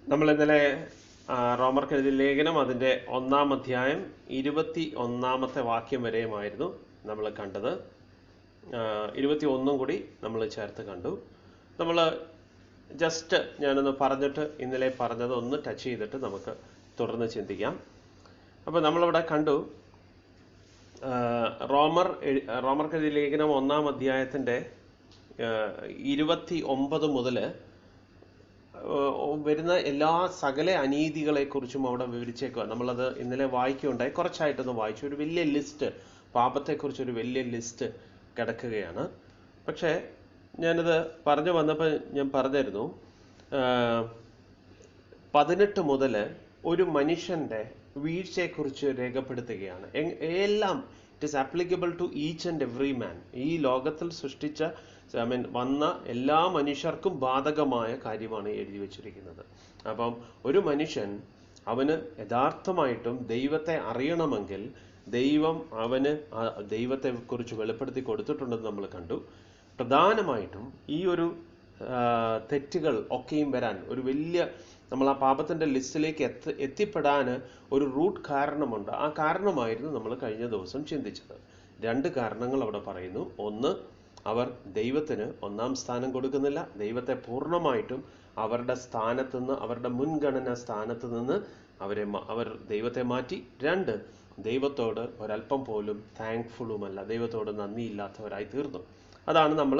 നമ്മൾ ഇന്നലെ റോമർക്കെഴുതിയ ലേഖനം അതിൻ്റെ 1-ാം അധ്യായം 21-ാമത്തെ വാക്യം വരെയുമായിരുന്നു നമ്മൾ കണ്ടത്. 21 കൂടി നമ്മൾ ചേർത്ത് കണ്ടു. നമ്മൾ ജസ്റ്റ് ഞാനൊന്ന് പറഞ്ഞിട്ട് ഇന്നലെ പറഞ്ഞത് ഒന്ന് ടച്ച് ചെയ്തിട്ട് നമുക്ക് തുടർന്ന് ചിന്തിക്കാം. അപ്പോൾ നമ്മളിവിടെ കണ്ടു റോമർക്കെഴുതിയ ലേഖനം 1-ാം അധ്യായത്തിൻ്റെ 29 മുതൽ വരുന്ന എല്ലാ സകല അനീതികളെക്കുറിച്ചും അവിടെ വിവരിച്ചേക്കുക. നമ്മളത് ഇന്നലെ വായിക്കുകയുണ്ടായി, കുറച്ചായിട്ടൊന്ന് വായിച്ചു. ഒരു വലിയ ലിസ്റ്റ്, പാപത്തെക്കുറിച്ച് ഒരു വലിയ ലിസ്റ്റ് കിടക്കുകയാണ്. പക്ഷേ ഞാനത് പറഞ്ഞു വന്നപ്പോൾ ഞാൻ പറഞ്ഞിരുന്നു 18 മുതൽ ഒരു മനുഷ്യൻ്റെ വീഴ്ചയെക്കുറിച്ച് രേഖപ്പെടുത്തുകയാണ്. എല്ലാം it is applicable to each and every man. ഈ ലോകത്തിൽ സൃഷ്ടിച്ച വന്ന എല്ലാ മനുഷ്യർക്കും ബാധകമായ കാര്യമാണ് എഴുതി വച്ചിരിക്കുന്നത്. അപ്പം ഒരു മനുഷ്യൻ അവന് യഥാർത്ഥമായിട്ടും ദൈവത്തെ അറിയണമെങ്കിൽ ദൈവം അവന് ദൈവത്തെക്കുറിച്ച് വെളിപ്പെടുത്തി കൊടുത്തിട്ടുണ്ടെന്ന് നമ്മൾ കണ്ടു. പ്രധാനമായിട്ടും ഈ ഒരു തെറ്റുകൾ ഒക്കെയും വരാൻ ഒരു വലിയ നമ്മൾ ആ പാപത്തിൻ്റെ ലിസ്റ്റിലേക്ക് എത്തിപ്പെടാൻ ഒരു റൂട്ട് കാരണമുണ്ട്. ആ കാരണമായിരുന്നു നമ്മൾ കഴിഞ്ഞ ദിവസം ചിന്തിച്ചത്. 2 കാരണങ്ങൾ അവിടെ പറയുന്നു. ഒന്ന്, അവർ ദൈവത്തിന് 1-ാം സ്ഥാനം കൊടുക്കുന്നില്ല. ദൈവത്തെ പൂർണ്ണമായിട്ടും അവരുടെ സ്ഥാനത്ത് നിന്ന്, അവരുടെ മുൻഗണന സ്ഥാനത്ത് നിന്ന് അവർ ദൈവത്തെ മാറ്റി. 2, ദൈവത്തോട് ഒരല്പം പോലും താങ്ക്ഫുള്ളുമല്ല, ദൈവത്തോട് നന്ദിയില്ലാത്തവരായി തീർന്നു. അതാണ് നമ്മൾ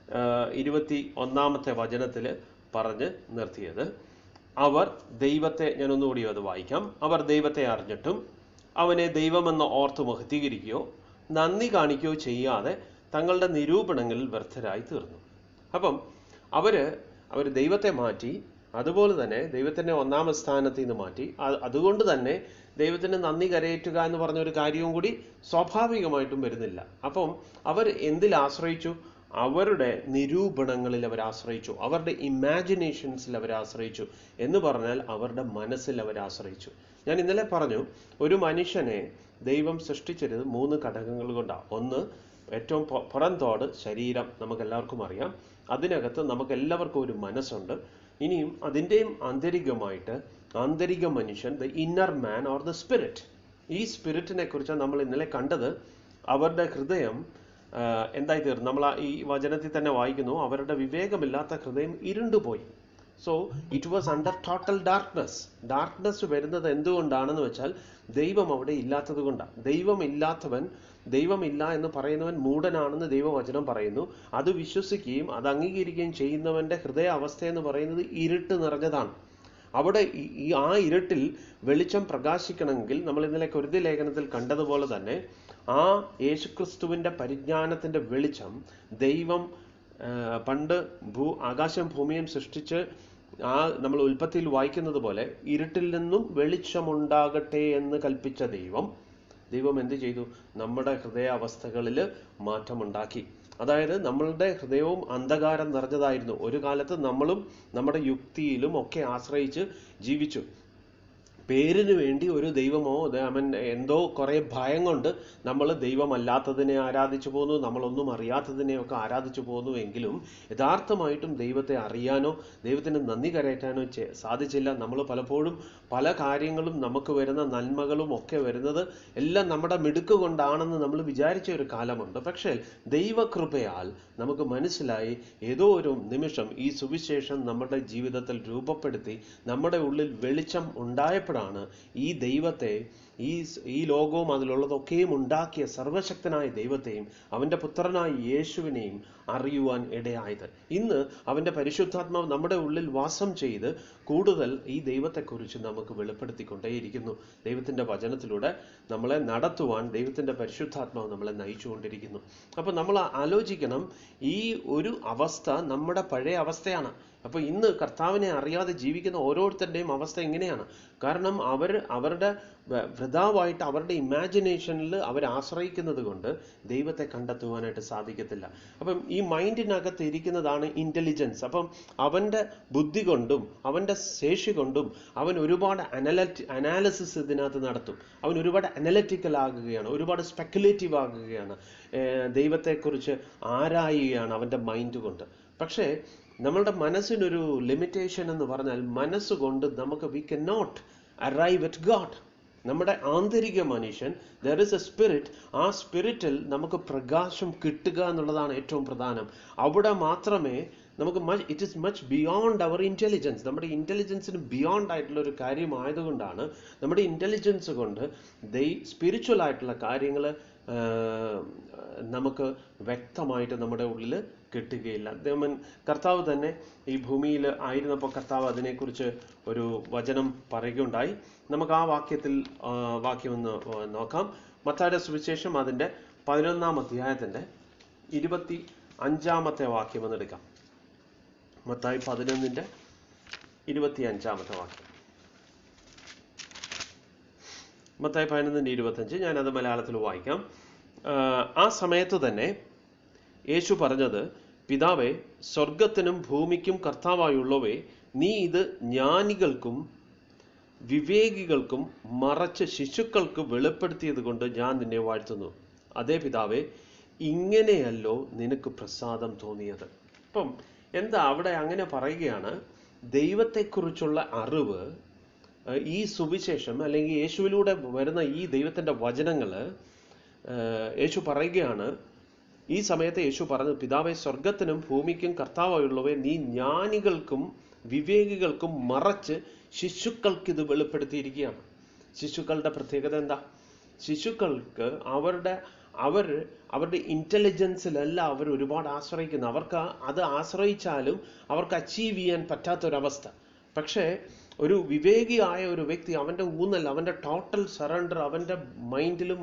21-ാമത്തെ വചനത്തിൽ പറഞ്ഞ് നിർത്തിയത്. അവർ ദൈവത്തെ, ഞാനൊന്നുകൂടി അത് വായിക്കാം. അവർ ദൈവത്തെ അറിഞ്ഞിട്ടും അവനെ ദൈവമെന്ന് ഓർത്ത് മഹത്വീകരിക്കുകയോ നന്ദി കാണിക്കുകയോ ചെയ്യാതെ തങ്ങളുടെ നിരൂപണങ്ങളിൽ വ്യർത്ഥരായി തീർന്നു. അപ്പം അവർ ദൈവത്തെ മാറ്റി, അതുപോലെ തന്നെ ദൈവത്തിൻ്റെ 1-ാം സ്ഥാനത്ത് നിന്ന് മാറ്റി. അതുകൊണ്ട് തന്നെ ദൈവത്തിന് നന്ദി കരയേറ്റുക എന്ന് പറഞ്ഞൊരു കാര്യവും കൂടി സ്വാഭാവികമായിട്ടും വരുന്നില്ല. അപ്പം അവർ എന്തിൽ ആശ്രയിച്ചു? അവരുടെ നിരൂപണങ്ങളിൽ അവർ ആശ്രയിച്ചു, അവരുടെ ഇമാജിനേഷൻസിൽ അവർ ആശ്രയിച്ചു. എന്ന് പറഞ്ഞാൽ അവരുടെ മനസ്സിൽ അവർ ആശ്രയിച്ചു. ഞാൻ ഇന്നലെ പറഞ്ഞു, ഒരു മനുഷ്യനെ ദൈവം സൃഷ്ടിച്ചിരുന്നത് 3 ഘടകങ്ങൾ കൊണ്ടാണ്. ഒന്ന്, ഏറ്റവും പുറംതോട് ശരീരം, നമുക്കെല്ലാവർക്കും അറിയാം. അതിനകത്ത് നമുക്കെല്ലാവർക്കും ഒരു മനസ്സുണ്ട്. ഇനിയും അതിൻ്റെയും ആന്തരികമായിട്ട് ആന്തരിക മനുഷ്യൻ, the inner man or the spirit. ഈ സ്പിരിറ്റിനെ കുറിച്ച് നമ്മൾ ഇന്നലെ കണ്ടത്. അവരുടെ ഹൃദയം എന്തായി തീർന്നു? നമ്മൾ ഈ വചനത്തിൽ തന്നെ വായിക്കുന്നു, അവരുടെ വിവേകമില്ലാത്ത ഹൃദയം ഇരുണ്ടുപോയി. So it was under total darkness. Darkness വരുന്നത് എന്തുകൊണ്ടാണെന്ന് വെച്ചാൽ ദൈവം അവിടെ ഇല്ലാത്തത് കൊണ്ടാണ്. ദൈവമില്ല എന്ന് പറയുന്നവൻ മൂഢനാണെന്ന് ദൈവവചനം പറയുന്നു. അത് വിശ്വസിക്കുകയും അത് അംഗീകരിക്കുകയും ചെയ്യുന്നവൻ്റെ ഹൃദയ അവസ്ഥ എന്ന് പറയുന്നത് ഇരുട്ട് നിറഞ്ഞതാണ്. അവിടെ ആ ഇരുട്ടിൽ വെളിച്ചം പ്രകാശിക്കണമെങ്കിൽ നമ്മൾ ഇന്നലെ കൊരിന്ത്യർ ലേഖനത്തിൽ കണ്ടതുപോലെ തന്നെ ആ യേശുക്രിസ്തുവിൻ്റെ പരിജ്ഞാനത്തിൻ്റെ വെളിച്ചം ദൈവം പണ്ട് ആകാശം ഭൂമിയും സൃഷ്ടിച്ച് നമ്മൾ ഉൽപ്പത്തിയിൽ വായിക്കുന്നത് പോലെ ഇരുട്ടിൽ നിന്നും വെളിച്ചമുണ്ടാകട്ടെ എന്ന് കൽപ്പിച്ച ദൈവം എന്ത് ചെയ്തു? നമ്മുടെ ഹൃദയാവസ്ഥകളിൽ മാറ്റമുണ്ടാക്കി. അതായത് നമ്മളുടെ ഹൃദയവും അന്ധകാരം നിറഞ്ഞതായിരുന്നു. ഒരു കാലത്ത് നമ്മളും നമ്മുടെ യുക്തിയിലും ഒക്കെ ആശ്രയിച്ച് ജീവിച്ചു. പേരിന് വേണ്ടി ഒരു ദൈവമോ എന്തോ കുറേ ഭയം കൊണ്ട് നമ്മൾ ദൈവമല്ലാത്തതിനെ ആരാധിച്ചു പോന്നു, നമ്മളൊന്നും അറിയാത്തതിനെയൊക്കെ ആരാധിച്ചു പോന്നു. എങ്കിലും യഥാർത്ഥമായിട്ടും ദൈവത്തെ അറിയാനോ ദൈവത്തിന് നന്ദി കരയറ്റാനോ സാധിച്ചില്ല. നമ്മൾ പലപ്പോഴും പല കാര്യങ്ങളും, നമുക്ക് വരുന്ന നന്മകളും ഒക്കെ വരുന്നത് എല്ലാം നമ്മുടെ മിടുക്ക് കൊണ്ടാണെന്ന് നമ്മൾ വിചാരിച്ച ഒരു കാലമുണ്ട്. പക്ഷേ ദൈവകൃപയാൽ നമുക്ക് മനസ്സിലായി, ഏതോ ഒരു നിമിഷം ഈ സുവിശേഷം നമ്മുടെ ജീവിതത്തിൽ രൂപപ്പെടുത്തി നമ്മുടെ ഉള്ളിൽ വെളിച്ചം ഉണ്ടായപ്പോൾ ഈ ദൈവത്തെ, ഈ ലോകവും അതിലുള്ളതൊക്കെയും ഉണ്ടാക്കിയ സർവശക്തനായ ദൈവത്തെയും അവൻ്റെ പുത്രനായ യേശുവിനെയും അറിയുവാൻ ഇടയായത്. ഇന്ന് അവൻ്റെ പരിശുദ്ധാത്മാവ് നമ്മുടെ ഉള്ളിൽ വാസം ചെയ്ത് കൂടുതൽ ഈ ദൈവത്തെക്കുറിച്ച് നമുക്ക് വെളിപ്പെടുത്തിക്കൊണ്ടേയിരിക്കുന്നു. ദൈവത്തിൻ്റെ വചനത്തിലൂടെ നമ്മളെ നടത്തുവാൻ ദൈവത്തിൻ്റെ പരിശുദ്ധാത്മാവ് നമ്മളെ നയിച്ചുകൊണ്ടിരിക്കുന്നു. അപ്പോൾ നമ്മൾ ആലോചിക്കണം, ഈ ഒരു അവസ്ഥ നമ്മുടെ പഴയ അവസ്ഥയാണ്. അപ്പോൾ ഇന്ന് കർത്താവിനെ അറിയാതെ ജീവിക്കുന്ന ഓരോരുത്തരുടെയും അവസ്ഥ ഇങ്ങനെയാണ്. കാരണം അവരുടെ വൃഥാവായിട്ട് അവരുടെ ഇമാജിനേഷനിൽ അവർ ആശ്രയിക്കുന്നത് കൊണ്ട് ദൈവത്തെ കണ്ടെത്തുവാനായിട്ട് സാധിക്കത്തില്ല. അപ്പം ഈ മൈൻഡിനകത്ത് ഇരിക്കുന്നതാണ് ഇൻ്റലിജൻസ്. അപ്പം അവൻ്റെ ബുദ്ധി കൊണ്ടും അവൻ്റെ ശേഷി കൊണ്ടും അവൻ ഒരുപാട് അനാലിസിസ് ഇതിനകത്ത് നടത്തും. അവൻ ഒരുപാട് അനലറ്റിക്കൽ ആകുകയാണ്, ഒരുപാട് സ്പെക്കുലേറ്റീവ് ആകുകയാണ്, ദൈവത്തെക്കുറിച്ച് ആരായുകയാണ് അവൻ്റെ മൈൻഡ് കൊണ്ട്. പക്ഷേ നമ്മളുടെ മനസ്സിനൊരു ലിമിറ്റേഷൻ എന്ന് പറഞ്ഞാൽ, മനസ്സുകൊണ്ട് നമുക്ക് we can not arrive at God. നമ്മുടെ ആന്തരിക മനുഷ്യൻ, ദർ ഇസ് എ സ്പിരിറ്റ്, ആ സ്പിരിറ്റിൽ നമുക്ക് പ്രകാശം കിട്ടുക എന്നുള്ളതാണ് ഏറ്റവും പ്രധാനം. അവിടെ മാത്രമേ നമുക്ക് it is much beyond our intelligence, നമ്മുടെ ഇൻ്റലിജൻസിന് ബിയോണ്ട് ആയിട്ടുള്ള ഒരു കാര്യമായതുകൊണ്ടാണ് നമ്മുടെ ഇൻ്റലിജൻസ് കൊണ്ട് സ്പിരിച്വൽ ആയിട്ടുള്ള കാര്യങ്ങൾ നമുക്ക് വ്യക്തമായിട്ട് നമ്മുടെ ഉള്ളിൽ കിട്ടുകയില്ല. കർത്താവ് തന്നെ ഈ ഭൂമിയിൽ ആയിരുന്നപ്പോൾ കർത്താവ് അതിനെക്കുറിച്ച് ഒരു വചനം പറയുകയുണ്ടായി. നമുക്ക് ആ വാക്യം ഒന്ന് നോക്കാം. മത്തായിയുടെ സുവിശേഷം അതിൻ്റെ 11-ാം അധ്യായത്തിൻ്റെ 25-ാമത്തെ വാക്യം ഒന്ന് എടുക്കാം. മത്തായി 11-ന്റെ 25-ാമത്തെ വാക്യം. മത്തായി 11:25. ഞാനത് മലയാളത്തിൽ വായിക്കാം. ആ സമയത്ത് തന്നെ യേശു പറഞ്ഞത്, പിതാവേ, സ്വർഗത്തിനും ഭൂമിക്കും കർത്താവായുള്ളവേ, നീ ഇത് ജ്ഞാനികൾക്കും വിവേകികൾക്കും മറച്ച് ശിശുക്കൾക്ക് വെളിപ്പെടുത്തിയത് കൊണ്ട് ഞാൻ നിന്നെ വാഴ്ത്തുന്നു. അതേ പിതാവേ, ഇങ്ങനെയല്ലോ നിനക്ക് പ്രസാദം തോന്നിയത്. അപ്പം എന്താ അവിടെ അങ്ങനെ പറയുകയാണ്? ദൈവത്തെക്കുറിച്ചുള്ള അറിവ്, ഈ സുവിശേഷം അല്ലെങ്കിൽ യേശുവിലൂടെ വരുന്ന ഈ ദൈവത്തിൻ്റെ വചനങ്ങൾ യേശു പറയുകയാണ്. ഈ സമയത്ത് യേശു പറഞ്ഞു, പിതാവേ, സ്വർഗത്തിനും ഭൂമിക്കും കർത്താവായുള്ളവയെ നീ ജ്ഞാനികൾക്കും വിവേകികൾക്കും മറച്ച് ശിശുക്കൾക്ക് ഇത് വെളിപ്പെടുത്തിയിരിക്കുകയാണ്. ശിശുക്കളുടെ പ്രത്യേകത എന്താ? ശിശുക്കൾക്ക് അവരുടെ ഇൻ്റലിജൻസിലല്ല അവർ ഒരുപാട് ആശ്രയിക്കുന്നത്. അവർക്ക് അത് ആശ്രയിച്ചാലും അവർക്ക് അച്ചീവ് ചെയ്യാൻ പറ്റാത്തൊരവസ്ഥ. പക്ഷേ ഒരു വിവേകിയായ ഒരു വ്യക്തി, അവൻ്റെ ഊന്നൽ, അവൻ്റെ ടോട്ടൽ സറണ്ടർ അവൻ്റെ മൈൻഡിലും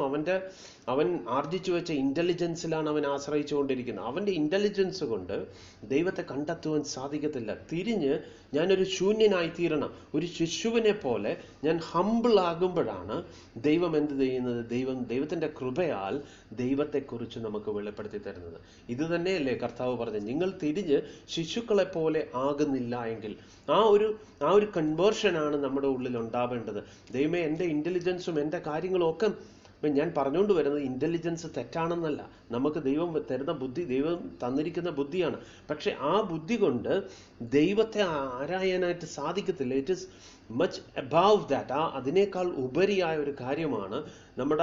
അവൻ ആർജിച്ചു വെച്ച ഇൻ്റലിജൻസിലാണ് അവൻ ആശ്രയിച്ചുകൊണ്ടിരിക്കുന്നത്. അവൻ്റെ ഇൻ്റലിജൻസ് കൊണ്ട് ദൈവത്തെ കണ്ടെത്തുവാൻ സാധിക്കത്തില്ല. തിരിഞ്ഞ് ഞാനൊരു ശൂന്യനായി തീരണം, ഒരു ശിശുവിനെ പോലെ ഞാൻ ഹംബിൾ ആകുമ്പോഴാണ് ദൈവം എന്ത് ചെയ്യുന്നത്? ദൈവത്തിൻ്റെ കൃപയാൽ ദൈവത്തെക്കുറിച്ച് നമുക്ക് വെളിപ്പെടുത്തി തരുന്നത്. ഇത് തന്നെയല്ലേ കർത്താവ് പറഞ്ഞത്, നിങ്ങൾ തിരിഞ്ഞ് ശിശുക്കളെ പോലെ ആകുന്നില്ല എങ്കിൽ. ആ ഒരു കൺവേർഷനാണ് നമ്മുടെ ഉള്ളിൽ ഉണ്ടാവേണ്ടത്. ദൈവമേ, എൻ്റെ ഇൻ്റലിജൻസും എൻ്റെ കാര്യങ്ങളും ഒക്കെ, ഞാൻ പറഞ്ഞുകൊണ്ട് വരുന്നത് ഇൻ്റലിജൻസ് തെറ്റാണെന്നല്ല. നമുക്ക് ദൈവം തരുന്ന ബുദ്ധി ദൈവം തന്നിരിക്കുന്ന ബുദ്ധിയാണ്. പക്ഷെ ആ ബുദ്ധി കൊണ്ട് ദൈവത്തെ ആരായാനായിട്ട് സാധിക്കത്തില്ല. It is much above that. അതിനേക്കാൾ ഉപരിയായ ഒരു കാര്യമാണ്, നമ്മുടെ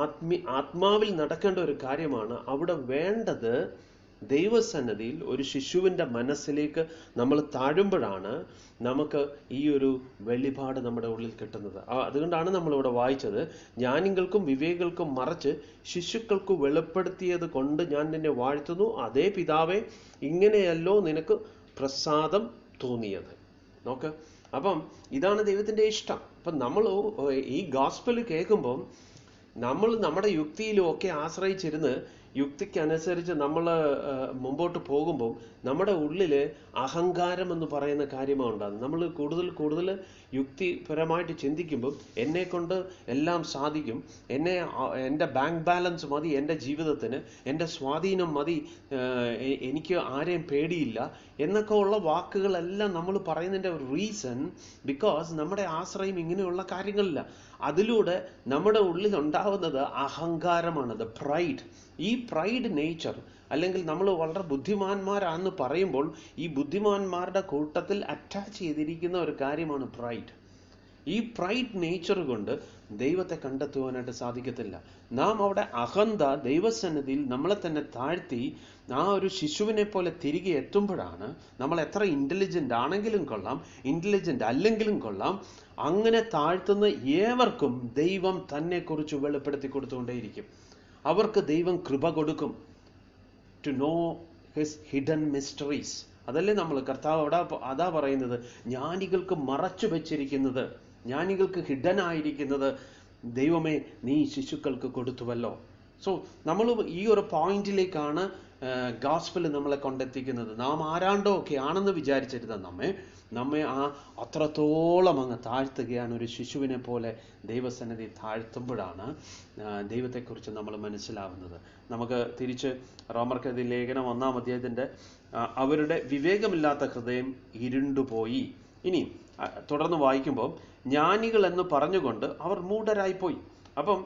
ആത്മാവിൽ നടക്കേണ്ട ഒരു കാര്യമാണ്. അവിടെ വേണ്ടത് ദൈവസന്നിധിയിൽ ഒരു ശിശുവിൻ്റെ മനസ്സിലേക്ക് നമ്മൾ താഴുമ്പോഴാണ് നമുക്ക് ഈ ഒരു വെളിപാട് നമ്മുടെ ഉള്ളിൽ കിട്ടുന്നത്. അതുകൊണ്ടാണ് നമ്മളിവിടെ വായിച്ചത്, ജ്ഞാനികൾക്കും വിവേകികൾക്കും മറച്ച് ശിശുക്കൾക്ക് വെളിപ്പെടുത്തിയത് കൊണ്ട് ഞാൻ നിന്നെ വാഴ്ത്തുന്നു. അതേ പിതാവേ, ഇങ്ങനെയല്ലോ നിനക്ക് പ്രസാദം തോന്നിയത്. നോക്ക്, അപ്പം ഇതാണ് ദൈവത്തിൻ്റെ ഇഷ്ടം. അപ്പം നമ്മൾ ഈ ഗോസ്പൽ കേൾക്കുമ്പം നമ്മൾ നമ്മുടെ യുക്തിയിലും ഒക്കെ ആശ്രയിച്ചിരുന്ന് യുക്തിക്കനുസരിച്ച് നമ്മൾ മുമ്പോട്ട് പോകുമ്പോൾ നമ്മുടെ ഉള്ളിൽ അഹങ്കാരം എന്ന് പറയുന്ന കാര്യമാണ് ഉണ്ടാകുന്നത്. നമ്മൾ കൂടുതൽ യുക്തിപരമായിട്ട് ചിന്തിക്കുമ്പോൾ എന്നെ കൊണ്ട് എല്ലാം സാധിക്കും, എൻ്റെ ബാങ്ക് ബാലൻസ് മതി എൻ്റെ ജീവിതത്തിന്, എൻ്റെ സ്വാധീനം മതി, എനിക്ക് ആരെയും പേടിയില്ല എന്നൊക്കെ ഉള്ള വാക്കുകളെല്ലാം നമ്മൾ പറയുന്നതിൻ്റെ റീസൺ ബിക്കോസ് നമ്മുടെ ആശ്രയം ഇങ്ങനെയുള്ള കാര്യങ്ങളില്ല. അതിലൂടെ നമ്മുടെ ഉള്ളിൽ ഉണ്ടാവുന്നത് അഹങ്കാരമാണ്, ദ പ്രൈഡ്. ഈ പ്രൈഡ് നേച്ചർ, അല്ലെങ്കിൽ നമ്മൾ വളരെ ബുദ്ധിമാന്മാരാണെന്ന് പറയുമ്പോൾ ഈ ബുദ്ധിമാന്മാരുടെ കൂട്ടത്തിൽ അറ്റാച്ച് ചെയ്തിരിക്കുന്ന ഒരു കാര്യമാണ് പ്രൈഡ്. ഈ പ്രൈഡ് നേച്ചർ കൊണ്ട് ദൈവത്തെ കണ്ടെത്തുവാനായിട്ട് സാധിക്കത്തില്ല. നാം അവിടെ അഹന്ത ദൈവസന്നിധിയിൽ നമ്മളെ തന്നെ താഴ്ത്തി ആ ഒരു ശിശുവിനെ പോലെ തിരികെ എത്തുമ്പോഴാണ് നമ്മൾ എത്ര ഇൻ്റലിജൻ്റ് ആണെങ്കിലും കൊള്ളാം, ഇൻ്റലിജൻ്റ് അല്ലെങ്കിലും കൊള്ളാം, അങ്ങനെ താഴ്ത്തുന്ന ഏവർക്കും ദൈവം തന്നെക്കുറിച്ച് വെളിപ്പെടുത്തി കൊടുത്തുകൊണ്ടേയിരിക്കും. അവർക്ക് ദൈവം കൃപ കൊടുക്കും to know his hidden mysteries. അതല്ലേ നമ്മൾ കർത്താവ് അവിടെ അതാ പറയുന്നത്, ജ്ഞാനികൾക്ക് മറച്ചു വെച്ചിരിക്കുന്നത്, ജ്ഞാനികൾക്ക് ഹിഡൻ ആയിരിക്കുന്നത് ദൈവമേ നീ ശിശുക്കൾക്ക് കൊടുത്തുവല്ലോ. സോ നമ്മൾ ഈ ഒരു പോയിന്റിലേക്കാണ് ഗോസ്പൽ നമ്മളെ കൊണ്ടെത്തിക്കുന്നത്. നാം ആരാണ്ടോ ഒക്കെ ആണെന്ന് വിചാരിച്ചിരുന്ന നമ്മെ അത്രത്തോളം അങ്ങ് താഴ്ത്തുകയാണ്. ഒരു ശിശുവിനെ പോലെ ദൈവസന്നിധി താഴ്ത്തുമ്പോഴാണ് ദൈവത്തെക്കുറിച്ച് നമ്മൾ മനസ്സിലാവുന്നത്. നമുക്ക് തിരിച്ച് റോമർക്കെഴുതിയ ലേഖനം 1-ാം അധ്യായത്തിൻ്റെ അവരുടെ വിവേകമില്ലാത്ത ഹൃദയം ഇരുണ്ടുപോയി. ഇനി തുടർന്ന് വായിക്കുമ്പോൾ ജ്ഞാനികൾ എന്ന് പറഞ്ഞുകൊണ്ട് അവർ മൂഢരായിപ്പോയി. അപ്പം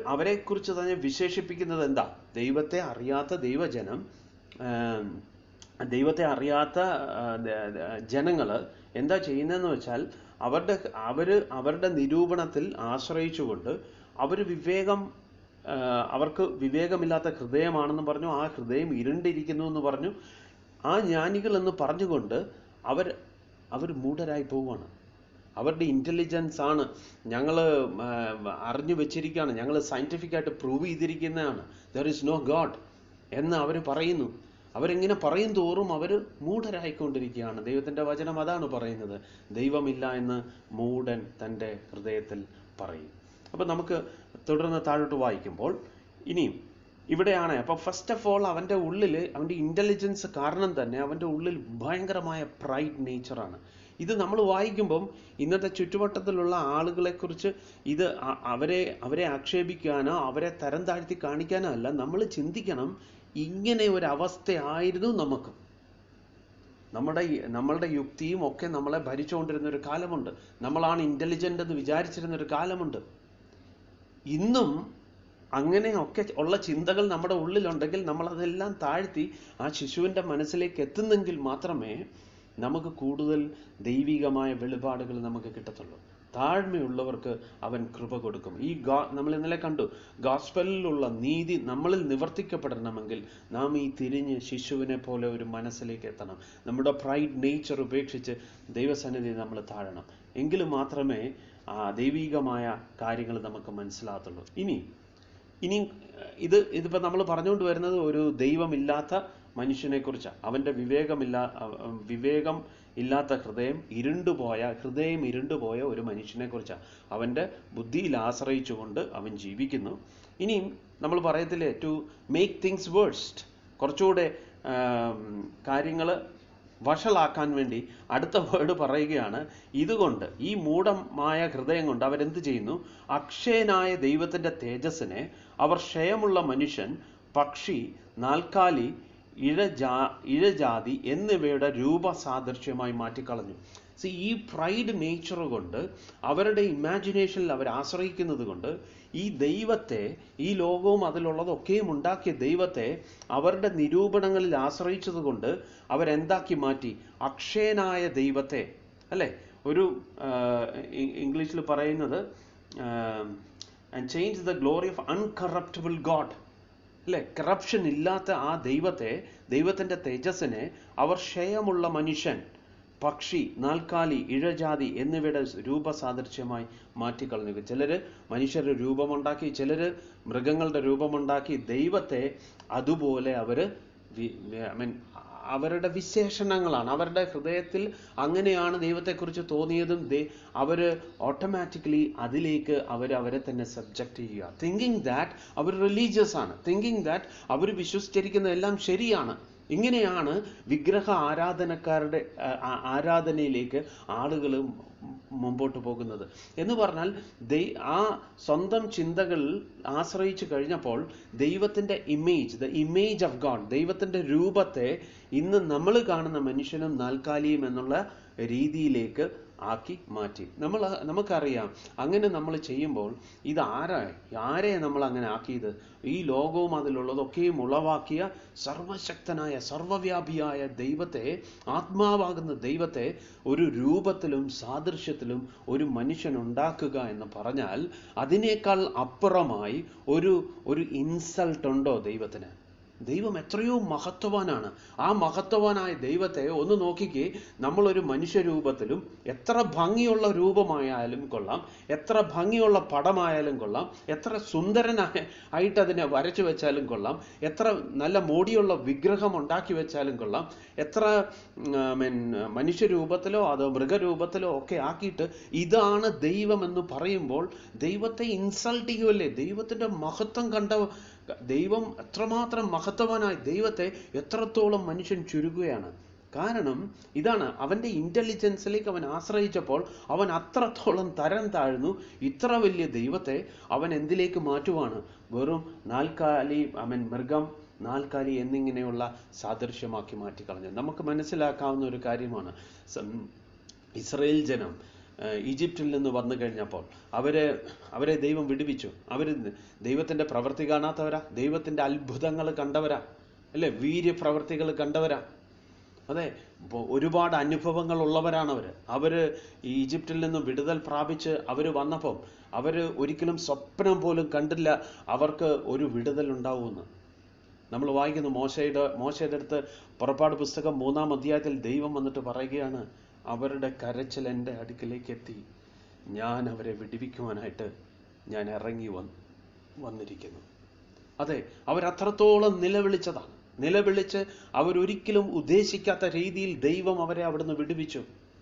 അവരെക്കുറിച്ച് തന്നെ വിശേഷിപ്പിക്കുന്നത് എന്താ? ദൈവത്തെ അറിയാത്ത ദൈവജനം ദൈവത്തെ അറിയാത്ത ജനങ്ങൾ എന്താ ചെയ്യുന്നതെന്ന് വെച്ചാൽ അവരുടെ നിരൂപണത്തിൽ ആശ്രയിച്ചുകൊണ്ട് അവർ അവർക്ക് വിവേകമില്ലാത്ത ഹൃദയമാണെന്ന് പറഞ്ഞു, ആ ഹൃദയം ഇരുണ്ടിരിക്കുന്നു എന്ന് പറഞ്ഞു. ആ ജ്ഞാനികൾ എന്ന് പറഞ്ഞുകൊണ്ട് അവർ മൂഢരായി പോവുകയാണ്. അവരുടെ ഇൻ്റലിജൻസ് ആണ്, ഞങ്ങൾ അറിഞ്ഞു വെച്ചിരിക്കുകയാണ്, ഞങ്ങൾ സയൻറ്റിഫിക്കായിട്ട് പ്രൂവ് ചെയ്തിരിക്കുന്നതാണ്, ദർ ഇസ് നോ ഗോഡ് എന്ന് അവർ പറയുന്നു. അവരിങ്ങനെ പറയും തോറും അവർ മൂഢരായിക്കൊണ്ടിരിക്കുകയാണ്. ദൈവത്തിൻ്റെ വചനം അതാണ് പറയുന്നത്, ദൈവമില്ല എന്ന് മൂഢൻ തൻ്റെ ഹൃദയത്തിൽ പറയും. അപ്പം നമുക്ക് തുടർന്ന് താഴോട്ട് വായിക്കുമ്പോൾ ഇനിയും ഇവിടെയാണ്. അപ്പോൾ ഫസ്റ്റ് ഓഫ് ഓൾ അവൻ്റെ ഉള്ളിൽ, അവൻ്റെ ഇൻ്റലിജൻസ് കാരണം തന്നെ അവൻ്റെ ഉള്ളിൽ ഭയങ്കരമായ പ്രൈഡ് നേച്ചറാണ്. ഇത് നമ്മൾ വായിക്കുമ്പം ഇന്നത്തെ ചുറ്റുവട്ടത്തിലുള്ള ആളുകളെക്കുറിച്ച് ഇത് അവരെ ആക്ഷേപിക്കാനോ അവരെ തരം താഴ്ത്തി കാണിക്കാനോ അല്ല. നമ്മൾ ചിന്തിക്കണം, ഇങ്ങനെ ഒരവസ്ഥയായിരുന്നു നമുക്ക്. നമ്മളുടെ യുക്തിയും ഒക്കെ നമ്മളെ ഭരിച്ചുകൊണ്ടിരുന്ന ഒരു കാലമുണ്ട്. നമ്മളാണ് ഇൻ്റലിജൻ്റ് എന്ന് വിചാരിച്ചിരുന്ന ഒരു കാലമുണ്ട്. ഇന്നും അങ്ങനെയൊക്കെ ഉള്ള ചിന്തകൾ നമ്മുടെ ഉള്ളിലുണ്ടെങ്കിൽ നമ്മളതെല്ലാം താഴ്ത്തി ആ ശിശുവിൻ്റെ മനസ്സിലേക്ക് എത്തുന്നെങ്കിൽ മാത്രമേ നമുക്ക് കൂടുതൽ ദൈവികമായ വെളിപാടുകൾ നമുക്ക് കിട്ടത്തുള്ളൂ. താഴ്മയുള്ളവർക്ക് അവൻ കൃപ കൊടുക്കും. നമ്മൾ ഇന്നലെ കണ്ടു, ഗോസ്പലിലുള്ള നീതി നമ്മളിൽ നിവർത്തിക്കപ്പെടണമെങ്കിൽ നാം ഈ തിരിഞ്ഞ് ശിശുവിനെ പോലെ ഒരു മനസ്സിലേക്ക് എത്തണം. നമ്മുടെ പ്രൈഡ് നേച്ചർ ഉപേക്ഷിച്ച് ദൈവസന്നിധി നമ്മൾ താഴണം. എങ്കിലും മാത്രമേ ദൈവികമായ കാര്യങ്ങൾ നമുക്ക് മനസ്സിലാകത്തുള്ളൂ. ഇനി ഇതിപ്പോൾ നമ്മൾ പറഞ്ഞുകൊണ്ട് വരുന്നത് ഒരു ദൈവമില്ലാത്ത മനുഷ്യനെ കുറിച്ചാണ്. അവൻ്റെ വിവേകം ഇല്ലാത്ത ഹൃദയം ഇരുണ്ടുപോയ ഒരു മനുഷ്യനെ കുറിച്ചാണ്. അവൻ്റെ ബുദ്ധിയിൽ ആശ്രയിച്ചുകൊണ്ട് അവൻ ജീവിക്കുന്നു. ഇനിയും നമ്മൾ പറയത്തില്ലേ, ടു മേക്ക് തിങ്സ് വേഴ്സ്റ്റ്, കുറച്ചുകൂടെ കാര്യങ്ങൾ വഷളാക്കാൻ വേണ്ടി അടുത്ത വേർഡ് പറയുകയാണ്. ഇതുകൊണ്ട്, ഈ മൂഢമായ ഹൃദയം കൊണ്ട് അവരെന്ത് ചെയ്യുന്നു? അക്ഷയനായ ദൈവത്തിൻ്റെ തേജസ്സിനെ അവർ ക്ഷയമുള്ള മനുഷ്യൻ, പക്ഷി, നാൽക്കാലി, ഇഴജാതി എന്നിവയുടെ രൂപസാദൃശ്യമായി മാറ്റിക്കളഞ്ഞു. ഈ പ്രൈഡ് നേച്ചർ കൊണ്ട്, അവരുടെ ഇമാജിനേഷനിൽ അവർ ആശ്രയിക്കുന്നത് കൊണ്ട്, ഈ ദൈവത്തെ, ഈ ലോകവും അതിലുള്ളതൊക്കെയും ഉണ്ടാക്കിയ ദൈവത്തെ അവരുടെ നിരൂപണങ്ങളിൽ ആശ്രയിച്ചത് കൊണ്ട് അവരെന്താക്കി മാറ്റി? അക്ഷയനായ ദൈവത്തെ, അല്ലേ? ഒരു ഇംഗ്ലീഷിൽ പറയുന്നത് and change the glory of uncorruptible God, അല്ലേ? കറപ്ഷൻ ഇല്ലാത്ത ആ ദൈവത്തിൻ്റെ തേജസ്സിനെ അവർ ക്ഷയമുള്ള മനുഷ്യൻ, പക്ഷി, നാൽക്കാലി, ഇഴജാതി എന്നിവയുടെ രൂപസാദൃശ്യമായി മാറ്റിക്കളഞ്ഞു. ചിലർ മനുഷ്യരുടെ രൂപമുണ്ടാക്കി, ചിലർ മൃഗങ്ങളുടെ രൂപമുണ്ടാക്കി. ദൈവത്തെ അതുപോലെ അവരുടെ വിശേഷണങ്ങളാണ്. അവരുടെ ഹൃദയത്തിൽ അങ്ങനെയാണ് ദൈവത്തെക്കുറിച്ച് തോന്നിയതും അവർ ഓട്ടോമാറ്റിക്കലി അതിലേക്ക് അവരെ തന്നെ സബ്ജക്റ്റ് ചെയ്യുക. തിങ്കിങ് ദാറ്റ് അവർ റിലീജിയസ് ആണ്, തിങ്കിങ് ദാറ്റ് അവർ വിശ്വസിച്ചിരിക്കുന്നതെല്ലാം ശരിയാണ്. ഇങ്ങനെയാണ് വിഗ്രഹ ആരാധനയിലേക്ക് ആളുകൾ മുമ്പോട്ട് പോകുന്നത്. എന്ന് പറഞ്ഞാൽ ആ സ്വന്തം ചിന്തകൾ ആശ്രയിച്ചു കഴിഞ്ഞപ്പോൾ ദൈവത്തിൻ്റെ ദ ഇമേജ് ഓഫ് ഗോഡ്, ദൈവത്തിൻ്റെ രൂപത്തെ ഇന്ന് നമ്മൾ കാണുന്ന മനുഷ്യനും നാൽക്കാലിയും എന്നുള്ള രീതിയിലേക്ക് ആക്കി മാറ്റി. നമുക്കറിയാം, അങ്ങനെ നമ്മൾ ചെയ്യുമ്പോൾ ഇത് ആരെ നമ്മൾ അങ്ങനെ ആക്കിയത്? ഈ ലോകവും അതിലുള്ളതൊക്കെയും ഉളവാക്കിയ സർവശക്തനായ സർവവ്യാപിയായ ദൈവത്തെ, ആത്മാവാകുന്ന ദൈവത്തെ ഒരു രൂപത്തിലും സാദൃശ്യത്തിലും ഒരു മനുഷ്യൻ ഉണ്ടാക്കുക എന്ന് പറഞ്ഞാൽ അതിനേക്കാൾ അപ്പുറമായി ഒരു ഇൻസൾട്ട് ഉണ്ടോ ദൈവത്തിന്? ദൈവം എത്രയോ മഹത്വവാനാണ്. ആ മഹത്വവാനായ ദൈവത്തെ ഒന്ന് നോക്കിക്കേ. നമ്മളൊരു മനുഷ്യരൂപത്തിലും, എത്ര ഭംഗിയുള്ള രൂപമായാലും കൊള്ളാം, എത്ര ഭംഗിയുള്ള പടമായാലും കൊള്ളാം, എത്ര സുന്ദരനായിട്ട് അതിനെ വരച്ചു വെച്ചാലും കൊള്ളാം, എത്ര നല്ല മോടിയുള്ള വിഗ്രഹം ഉണ്ടാക്കി വെച്ചാലും കൊള്ളാം, എത്ര മനുഷ്യരൂപത്തിലോ അതോ മൃഗരൂപത്തിലോ ഒക്കെ ആക്കിയിട്ട് ഇതാണ് ദൈവമെന്ന് പറയുമ്പോൾ ദൈവത്തെ ഇൻസൾട്ട് ചെയ്യുമല്ലേ? ദൈവത്തിൻ്റെ മഹത്വം ദൈവം എത്രമാത്രം മഹത്വവാനായ ദൈവത്തെ എത്രത്തോളം മനുഷ്യൻ ചുരുക്കുകയാണ്. കാരണം ഇതാണ്, അവൻ്റെ ഇൻ്റലിജൻസിലേക്ക് അവൻ ആശ്രയിച്ചപ്പോൾ അവൻ അത്രത്തോളം തരം താഴ്ന്നു. ഇത്ര വലിയ ദൈവത്തെ അവൻ എന്തിലേക്ക് മാറ്റുവാണ്? വെറും നാൽക്കാലി, മൃഗം, നാൽക്കാലി എന്നിങ്ങനെയുള്ള സാദൃശ്യമാക്കി മാറ്റിക്കളഞ്ഞു. നമുക്ക് മനസ്സിലാക്കാവുന്ന ഒരു കാര്യമാണ്, ഇസ്രായേൽ ജനം ഈജിപ്തിൽ നിന്ന് വന്നു കഴിഞ്ഞപ്പോൾ അവരെ ദൈവം വിടുവിച്ചു. അവർ ദൈവത്തിൻ്റെ പ്രവൃത്തി കാണാത്തവരാ, ദൈവത്തിൻ്റെ അത്ഭുതങ്ങൾ കണ്ടവരാ, അല്ലേ? വീര്യപ്രവൃത്തികൾ കണ്ടവരാ. അതെ, ഒരുപാട് അനുഭവങ്ങൾ ഉള്ളവരാണ് അവര് ഈജിപ്തിൽ നിന്നും വിടുതൽ പ്രാപിച്ച് അവര് വന്നപ്പം അവര് ഒരിക്കലും സ്വപ്നം പോലും കണ്ടില്ല അവർക്ക് ഒരു വിടുതൽ ഉണ്ടാവുമെന്ന്. നമ്മൾ വായിക്കുന്നു മോശയുടെ അടുത്ത് പുറപ്പാട് പുസ്തകം 3-ാം അധ്യായത്തിൽ ദൈവം വന്നിട്ട് പറയുകയാണ്, അവരുടെ കരച്ചിൽ എൻ്റെ അടുക്കിലേക്ക് എത്തി, ഞാൻ അവരെ വിടുവിക്കുവാനായിട്ട് ഞാൻ ഇറങ്ങി വന്നിരിക്കുന്നു. അതെ, അവരത്രത്തോളം നിലവിളിച്ച് അവരൊരിക്കലും ഉദ്ദേശിക്കാത്ത രീതിയിൽ ദൈവം അവരെ അവിടുന്ന് വിടുവിച്ചു.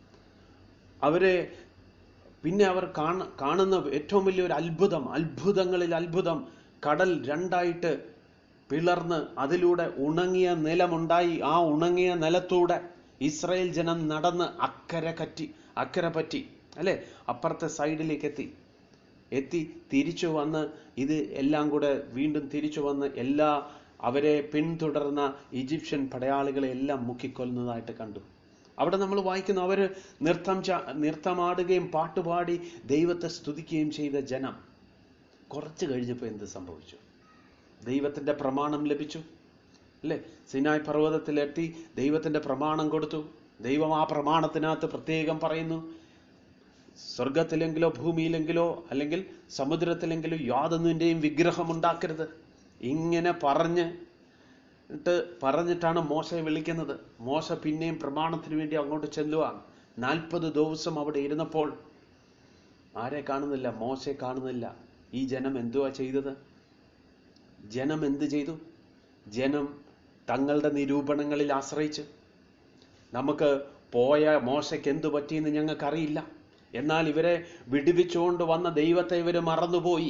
പിന്നെ അവർ കാണുന്ന ഏറ്റവും വലിയൊരു അത്ഭുതങ്ങളിൽ അത്ഭുതം, കടൽ രണ്ടായിട്ട് പിളർന്ന് അതിലൂടെ ഉണങ്ങിയ നിലമുണ്ടായി. ആ ഉണങ്ങിയ നിലത്തൂടെ ഇസ്രായേൽ ജനം നടന്ന് അക്കരെ പറ്റി അല്ലെ, അപ്പുറത്തെ സൈഡിലേക്ക് എത്തി തിരിച്ചു വന്ന് ഇത് എല്ലാം കൂടെ വീണ്ടും തിരിച്ചു വന്ന് അവരെ പിന്തുടർന്ന ഈജിപ്ഷ്യൻ പടയാളികളെ എല്ലാം മുക്കിക്കൊല്ലുന്നതായിട്ട് കണ്ടു. അവിടെ നമ്മൾ വായിക്കുന്നു, അവര് നൃത്തമാടുകയും പാട്ടുപാടി ദൈവത്തെ സ്തുതിക്കുകയും ചെയ്ത ജനം കുറച്ച് കഴിഞ്ഞപ്പോൾ എന്ത് സംഭവിച്ചു? ദൈവത്തിന്റെ പ്രമാണം ലഭിച്ചു അല്ലേ? സിനായ് പർവ്വതത്തിലെത്തി ദൈവത്തിന്റെ പ്രമാണം കൊടുത്തു. ദൈവം ആ പ്രമാണത്തിനകത്ത് പ്രത്യേകം പറയുന്നു, സ്വർഗത്തിലെങ്കിലോ ഭൂമിയിലെങ്കിലോ അല്ലെങ്കിൽ സമുദ്രത്തിലെങ്കിലോ യാതൊന്നിൻ്റെയും വിഗ്രഹം ഉണ്ടാക്കരുത്. ഇങ്ങനെ പറഞ്ഞിട്ടാണ് മോശയെ വിളിക്കുന്നത്. മോശ പിന്നെയും പ്രമാണത്തിന് വേണ്ടി അങ്ങോട്ട് ചെല്ലുവാണ്. 40 ദിവസം അവിടെ ഇരുന്നപ്പോൾ ആരെ കാണുന്നില്ല? മോശയെ കാണുന്നില്ല. ഈ ജനം എന്തുവാ ചെയ്തത്? ജനം എന്ത് ചെയ്തു? ജനം തങ്ങളുടെ നിരൂപണങ്ങളിൽ ആശ്രയിച്ച്, നമുക്ക് പോയ മോശയ്ക്ക് എന്തു പറ്റിയെന്ന് ഞങ്ങൾക്കറിയില്ല, എന്നാൽ ഇവരെ വിടുവിച്ചുകൊണ്ട് വന്ന ദൈവത്തെ ഇവർ മറന്നുപോയി.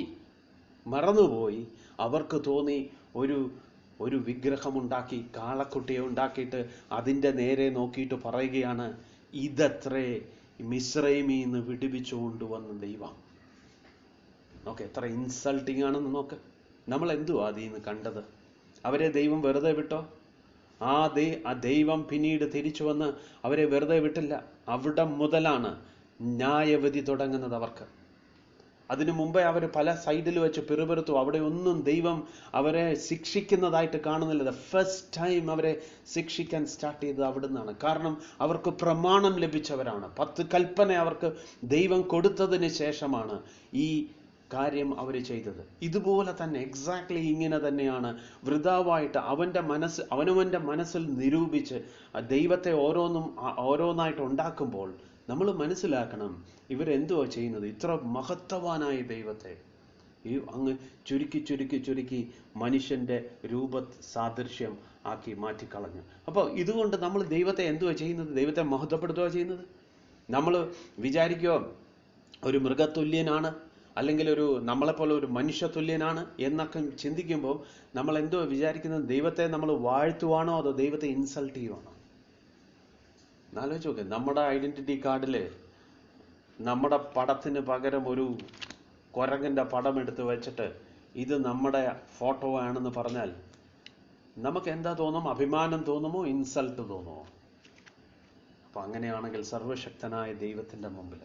അവർക്ക് തോന്നി ഒരു വിഗ്രഹമുണ്ടാക്കി, കാളക്കുട്ടിയെ ഉണ്ടാക്കിയിട്ട് അതിൻ്റെ നേരെ നോക്കിയിട്ട് പറയുകയാണ്, ഇതത്രേ മിസ്രൈമിൽ നിന്ന് വിടുവിച്ചുകൊണ്ട് വന്ന ദൈവം. നോക്ക്, എത്ര ഇൻസൾട്ടിങ് ആണെന്ന് നോക്ക്. നമ്മൾ എന്തുവാ അതിൽ നിന്ന് കണ്ടത്? അവരെ ദൈവം വെറുതെ വിട്ടോ? ആ ദൈവം പിന്നീട് തിരിച്ചു വന്ന് അവരെ വെറുതെ വിട്ടില്ല. അവിടെ മുതലാണ് ന്യായവിധി തുടങ്ങുന്നത് അവർക്ക്. അതിനു മുമ്പേ അവർ പല സൈഡിൽ വെച്ച് പിറുപിറുത്തു. അവിടെ ഒന്നും ദൈവം അവരെ ശിക്ഷിക്കുന്നതായിട്ട് കാണുന്നില്ല. ഫസ്റ്റ് ടൈം അവരെ ശിക്ഷിക്കാൻ സ്റ്റാർട്ട് ചെയ്തത് അവിടെ നിന്നാണ്. കാരണം അവർക്ക് പ്രമാണം ലഭിച്ചവരാണ്. 10 കൽപ്പന അവർക്ക് ദൈവം കൊടുത്തതിന് ശേഷമാണ് ഈ കാര്യം അവർ ചെയ്തത്. ഇതുപോലെ തന്നെ എക്സാക്ട്ലി ഇങ്ങനെ തന്നെയാണ് വൃഥാവായിട്ട് അവനവൻ്റെ മനസ്സിൽ നിരൂപിച്ച് ദൈവത്തെ ഓരോന്നായിട്ട് ഉണ്ടാക്കുമ്പോൾ നമ്മൾ മനസ്സിലാക്കണം, ഇവരെന്തുവാ ചെയ്യുന്നത്? ഇത്ര മഹത്വവാനായ ദൈവത്തെ അങ്ങ് ചുരുക്കി മനുഷ്യന്റെ സാദൃശ്യം ആക്കി മാറ്റിക്കളഞ്ഞു. അപ്പോൾ ഇതുകൊണ്ട് നമ്മൾ ദൈവത്തെ എന്തുവാ ചെയ്യുന്നത്? ദൈവത്തെ മഹത്വപ്പെടുത്തുക ചെയ്യുന്നത്. നമ്മൾ വിചാരിക്കുക ഒരു മൃഗതുല്യനാണ്, അല്ലെങ്കിൽ നമ്മളെപ്പോലെ ഒരു മനുഷ്യതുല്യനാണ് എന്നൊക്കെ ചിന്തിക്കുമ്പോൾ നമ്മൾ എന്തോ വിചാരിക്കുന്നത്? ദൈവത്തെ നമ്മൾ വാഴ്ത്തുവാണോ അതോ ദൈവത്തെ ഇൻസൾട്ട് ചെയ്യുവാണോ? ആലോചിച്ച് നോക്ക്. നമ്മുടെ ഐഡന്റിറ്റി കാർഡില് നമ്മുടെ പടത്തിന് പകരം ഒരു കുരങ്ങന്റെ പടം എടുത്ത് വെച്ചിട്ട് ഇത് നമ്മുടെ ഫോട്ടോ ആണെന്ന് പറഞ്ഞാൽ നമുക്ക് എന്താ തോന്നും? അഭിമാനം തോന്നുമോ? ഇൻസൾട്ട് തോന്നുമോ? അപ്പൊ അങ്ങനെയാണെങ്കിൽ സർവശക്തനായ ദൈവത്തിന്റെ മുമ്പിൽ,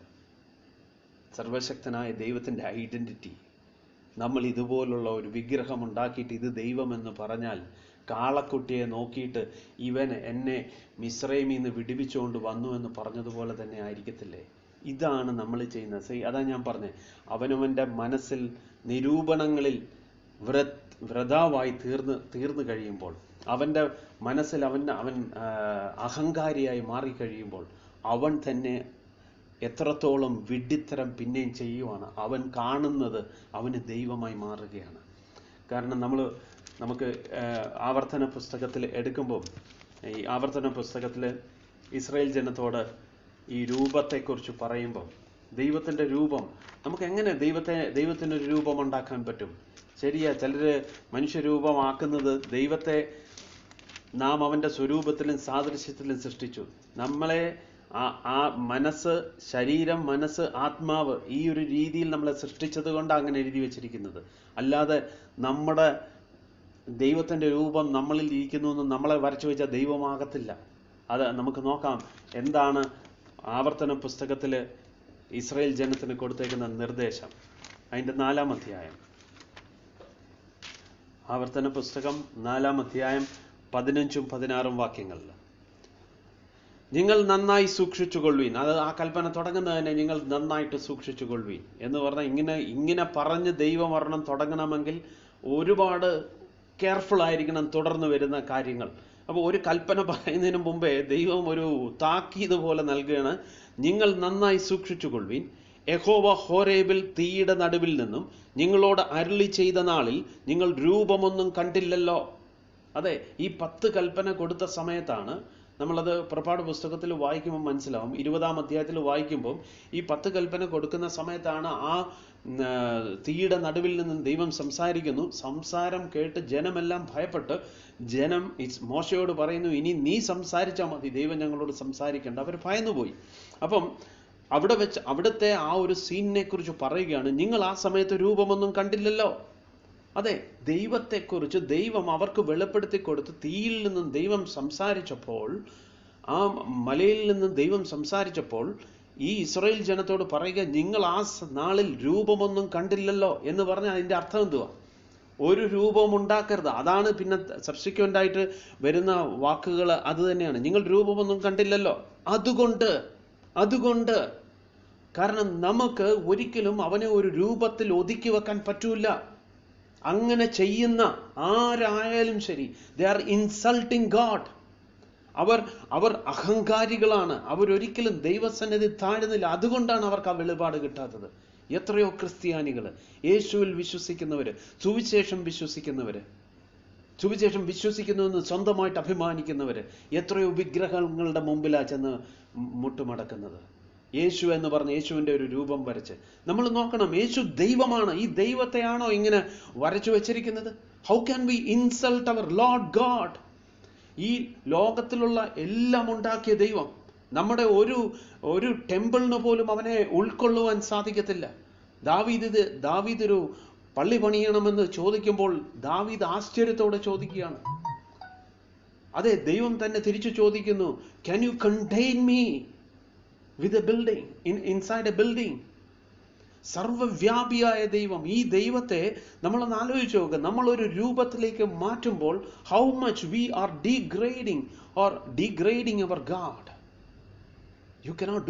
സർവശക്തനായ ദൈവത്തിന്റെ ഐഡന്റിറ്റി, നമ്മൾ ഇതുപോലുള്ള ഒരു വിഗ്രഹം ഉണ്ടാക്കിയിട്ട് ഇത് ദൈവമെന്ന് പറഞ്ഞാൽ, കാളക്കുട്ടിയെ നോക്കിയിട്ട് ഇവൻ എന്നെ മിസ്രൈമിൽ നിന്ന് വിടുവിച്ചുകൊണ്ട് വന്നു എന്ന് പറഞ്ഞതുപോലെ തന്നെ ആയിരിക്കത്തില്ലേ? ഇതാണ് നമ്മൾ ചെയ്യുന്നത്. അതാ ഞാൻ പറഞ്ഞത്, അവനവന്റെ മനസ്സിൽ നിരൂപണങ്ങളിൽ വ്രതാവായി തീർന്നു കഴിയുമ്പോൾ, അവന്റെ മനസ്സിൽ അവൻ അഹങ്കാരിയായി മാറിക്കഴിയുമ്പോൾ അവൻ തന്നെ എത്രത്തോളം വിഡ്ഢിത്തരം പിന്നെയും ചെയ്യുവാണ്. അവൻ കാണുന്നത് അവന് ദൈവമായി മാറുകയാണ്. കാരണം നമുക്ക് ആവർത്തന പുസ്തകത്തിൽ എടുക്കുമ്പോൾ, ഈ ആവർത്തന പുസ്തകത്തിൽ ഇസ്രായേൽ ജനത്തോട് ഈ രൂപത്തെക്കുറിച്ച് പറയുമ്പോൾ, ദൈവത്തിന്റെ രൂപം നമുക്ക് എങ്ങനെ ദൈവത്തിനൊരു രൂപം ഉണ്ടാക്കാൻ പറ്റും? ശരിയാ, ചിലര് മനുഷ്യരൂപമാക്കുന്നത് ദൈവത്തെ നാം അവന്റെ സ്വരൂപത്തിലും സാദൃശ്യത്തിലും സൃഷ്ടിച്ചു. നമ്മളെ ആ മനസ്സ്, ശരീരം, മനസ്സ്, ആത്മാവ്, ഈ ഒരു രീതിയിൽ നമ്മളെ സൃഷ്ടിച്ചത് കൊണ്ട് അങ്ങനെ എഴുതി വെച്ചിരിക്കുന്നത്. അല്ലാതെ നമ്മുടെ ദൈവത്തിന്റെ രൂപം നമ്മളിൽ ഇരിക്കുന്നു എന്ന് നമ്മളെ വരച്ചു വെച്ചാൽ ദൈവമാകത്തില്ല. അത് നമുക്ക് നോക്കാം. എന്താണ് ആവർത്തന പുസ്തകത്തില് ഇസ്രായേൽ ജനത്തിന് കൊടുത്തേക്കുന്ന നിർദ്ദേശം? അതിന്റെ 4-ാം അധ്യായം, ആവർത്തന പുസ്തകം 4-ാം അധ്യായം 15-16 വാക്യങ്ങളിൽ, നിങ്ങൾ നന്നായി സൂക്ഷിച്ചുകൊള്ളുവീൻ. അത് ആ കൽപ്പന തുടങ്ങുന്നത് തന്നെ നിങ്ങൾ നന്നായിട്ട് സൂക്ഷിച്ചുകൊള്ളുവീൻ എന്ന് പറഞ്ഞാൽ ഇങ്ങനെ പറഞ്ഞ് ദൈവവർണ്ണം തുടങ്ങണമെങ്കിൽ ഒരുപാട് കെയർഫുൾ ആയിരിക്കണം തുടർന്ന് വരുന്ന കാര്യങ്ങൾ. അപ്പോൾ ഒരു കൽപ്പന പറയുന്നതിന് മുമ്പേ ദൈവം ഒരു താക്കീത് പോലെ നൽകുകയാണ്, നിങ്ങൾ നന്നായി സൂക്ഷിച്ചുകൊള്ളുവീൻ. യഹോവ ഹോരേബിൽ തീയുടെ നടുവിൽ നിന്നും നിങ്ങളോട് അരുളി ചെയ്ത നാളിൽ നിങ്ങൾ രൂപമൊന്നും കണ്ടില്ലല്ലോ. അതെ, ഈ 10 കൽപ്പന കൊടുത്ത സമയത്താണ്, നമ്മളത് പുറപ്പാട് പുസ്തകത്തിൽ വായിക്കുമ്പോൾ മനസ്സിലാവും, 20-ാം അധ്യായത്തിൽ വായിക്കുമ്പോൾ ഈ 10 കൽപ്പന കൊടുക്കുന്ന സമയത്താണ് ആ തീയുടെ നടുവിൽ നിന്നും ദൈവം സംസാരിക്കുന്നു. സംസാരം കേട്ട് ജനമെല്ലാം ഭയപ്പെട്ട് ജനം മോശയോട് പറയുന്നു, ഇനി നീ സംസാരിച്ചാൽ മതി, ദൈവം ഞങ്ങളോട് സംസാരിക്കേണ്ട. അവർ ഭയന്നുപോയി. അപ്പം അവിടുത്തെ ആ ഒരു സീനിനെ കുറിച്ച് പറയുകയാണ്, നിങ്ങൾ ആ സമയത്ത് രൂപമൊന്നും കണ്ടില്ലല്ലോ. അതെ, ദൈവത്തെക്കുറിച്ച് ദൈവം അവർക്ക് വെളിപ്പെടുത്തി കൊടുത്ത് തീയിൽ നിന്നും ദൈവം സംസാരിച്ചപ്പോൾ, ആ മലയിൽ നിന്നും ദൈവം സംസാരിച്ചപ്പോൾ ഈ ഇസ്രായേൽ ജനത്തോട് പറയുക, നിങ്ങൾ ആ നാളിൽ രൂപമൊന്നും കണ്ടില്ലല്ലോ എന്ന് പറഞ്ഞാൽ അതിൻ്റെ അർത്ഥം എന്തുവാ? ഒരു രൂപവും ഉണ്ടാക്കരുത്. അതാണ് പിന്നെ സബ്സിക്വൻ്റ് ആയിട്ട് വരുന്ന വാക്കുകൾ അത് തന്നെയാണ്. നിങ്ങൾ രൂപമൊന്നും കണ്ടില്ലല്ലോ, അതുകൊണ്ട് കാരണം നമുക്ക് ഒരിക്കലും അവനെ ഒരു രൂപത്തിൽ ഒതുക്കി വെക്കാൻ പറ്റൂല. അങ്ങനെ ചെയ്യുന്ന ആരായാലും ശരി, ദേ ആർ ഇൻസൾട്ടിങ് ഗാഡ്. അവർ അഹങ്കാരികളാണ്. അവരൊരിക്കലും ദൈവസന്നിധി താഴുന്നില്ല. അതുകൊണ്ടാണ് അവർക്ക് ആ വെളിപാട് കിട്ടാത്തത്. എത്രയോ ക്രിസ്ത്യാനികൾ, യേശുവിൽ വിശ്വസിക്കുന്നവര്, സുവിശേഷം വിശ്വസിക്കുന്നുവെന്ന് സ്വന്തമായിട്ട് അഭിമാനിക്കുന്നവര്, എത്രയോ വിഗ്രഹങ്ങളുടെ മുമ്പിലാ ചെന്ന് മുട്ടുമടക്കുന്നത്. യേശു എന്ന് പറഞ്ഞ് യേശുവിൻ്റെ ഒരു രൂപം വരച്ച്. നമ്മൾ നോക്കണം, യേശു ദൈവമാണ്. ഈ ദൈവത്തെയാണോ ഇങ്ങനെ വരച്ചു വെച്ചിരിക്കുന്നത്? How can we insult our Lord God? ഈ ലോകത്തിലുള്ള എല്ലാം ഉണ്ടാക്കിയ ദൈവം, നമ്മുടെ ഒരു ടെമ്പിളിന് പോലും അവനെ ഉൾക്കൊള്ളുവാൻ സാധിക്കത്തില്ല. ദാവീദ് ഒരു പള്ളി പണിയണമെന്ന് ചോദിക്കുമ്പോൾ ദാവീദ് ആശ്ചര്യത്തോടെ ചോദിക്കുകയാണ്. അതെ, ദൈവം തന്നെ തിരിച്ചു ചോദിക്കുന്നു, can you contain me with a building, inside a building? സർവവ്യാപിയായ ദൈവം, ഈ ദൈവത്തെ നമ്മളൊന്ന് ആലോചിച്ച് നോക്കുക. നമ്മളൊരു രൂപത്തിലേക്ക് മാറ്റുമ്പോൾ how much we are degrading our God. You cannot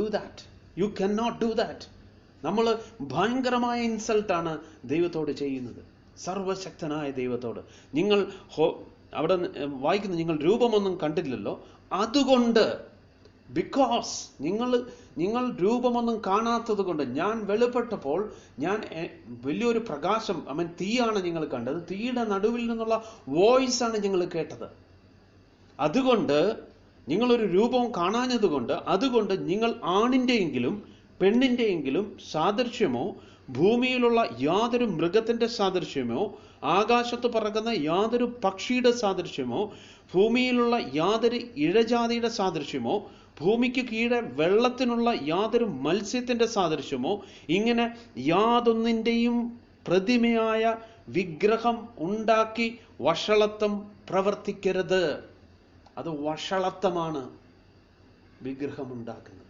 do that. നമ്മൾ ഭയങ്കരമായ ഇൻസൾട്ടാണ് ദൈവത്തോട് ചെയ്യുന്നത്, സർവശക്തനായ ദൈവത്തോട്. നിങ്ങൾ അവിടെ വായിക്കുന്നു, നിങ്ങൾ രൂപമൊന്നും കണ്ടില്ലല്ലോ, അതുകൊണ്ട്, ബിക്കോസ് നിങ്ങൾ രൂപമൊന്നും കാണാത്തത് കൊണ്ട്, ഞാൻ വെളിപ്പെട്ടപ്പോൾ ഞാൻ വലിയൊരു പ്രകാശം, തീയാണ് നിങ്ങൾ കണ്ടത്, തീയുടെ നടുവിൽ നിന്നുള്ള വോയിസ് ആണ് നിങ്ങൾ കേട്ടത്. അതുകൊണ്ട് നിങ്ങളൊരു രൂപവും കാണാഞ്ഞതുകൊണ്ട്, അതുകൊണ്ട് നിങ്ങൾ ആണിൻ്റെയെങ്കിലും പെണ്ണിൻ്റെയെങ്കിലും സാദൃശ്യമോ, ഭൂമിയിലുള്ള യാതൊരു മൃഗത്തിൻ്റെ സാദൃശ്യമോ, ആകാശത്ത് പറക്കുന്ന യാതൊരു പക്ഷിയുടെ സാദൃശ്യമോ, ഭൂമിയിലുള്ള യാതൊരു ഇഴജാതിയുടെ സാദൃശ്യമോ, ഭൂമിക്ക് കീഴെ വെള്ളത്തിനുള്ള യാതൊരു മത്സ്യത്തിൻ്റെ സാദൃശ്യമോ, ഇങ്ങനെ യാതൊന്നിൻ്റെയും പ്രതിമയായ വിഗ്രഹം ഉണ്ടാക്കി വഷളത്വം പ്രവർത്തിക്കരുത്. അത് വഷളത്വമാണ് വിഗ്രഹമുണ്ടാക്കുന്നത്.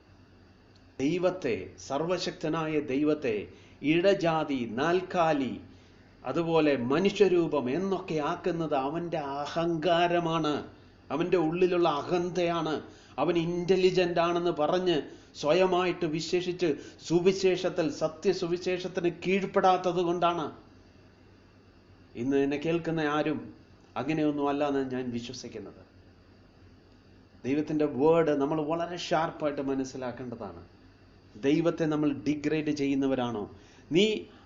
ദൈവത്തെ, സർവശക്തനായ ദൈവത്തെ ഇഴജാതി, നാൽക്കാലി, അതുപോലെ മനുഷ്യരൂപം എന്നൊക്കെ ആക്കുന്നത് അവൻ്റെ അഹങ്കാരമാണ്, അവൻ്റെ ഉള്ളിലുള്ള അഹന്തയാണ്. അവൻ ഇൻ്റലിജൻ്റ് ആണെന്ന് പറഞ്ഞ് സ്വയമായിട്ട് വിശേഷിച്ച് സത്യസുവിശേഷത്തിന് കീഴ്പ്പെടാത്തത് കൊണ്ടാണ്. ഇന്ന് എന്നെ കേൾക്കുന്ന ആരും അങ്ങനെയൊന്നും അല്ല എന്ന് ഞാൻ വിശ്വസിക്കുന്നത്. ദൈവത്തിൻ്റെ വേർഡ് നമ്മൾ വളരെ ഷാർപ്പായിട്ട് മനസ്സിലാക്കേണ്ടതാണ്. ദൈവത്തെ നമ്മൾ ഡിഗ്രേഡ് ചെയ്യുന്നവരാണോ? നീ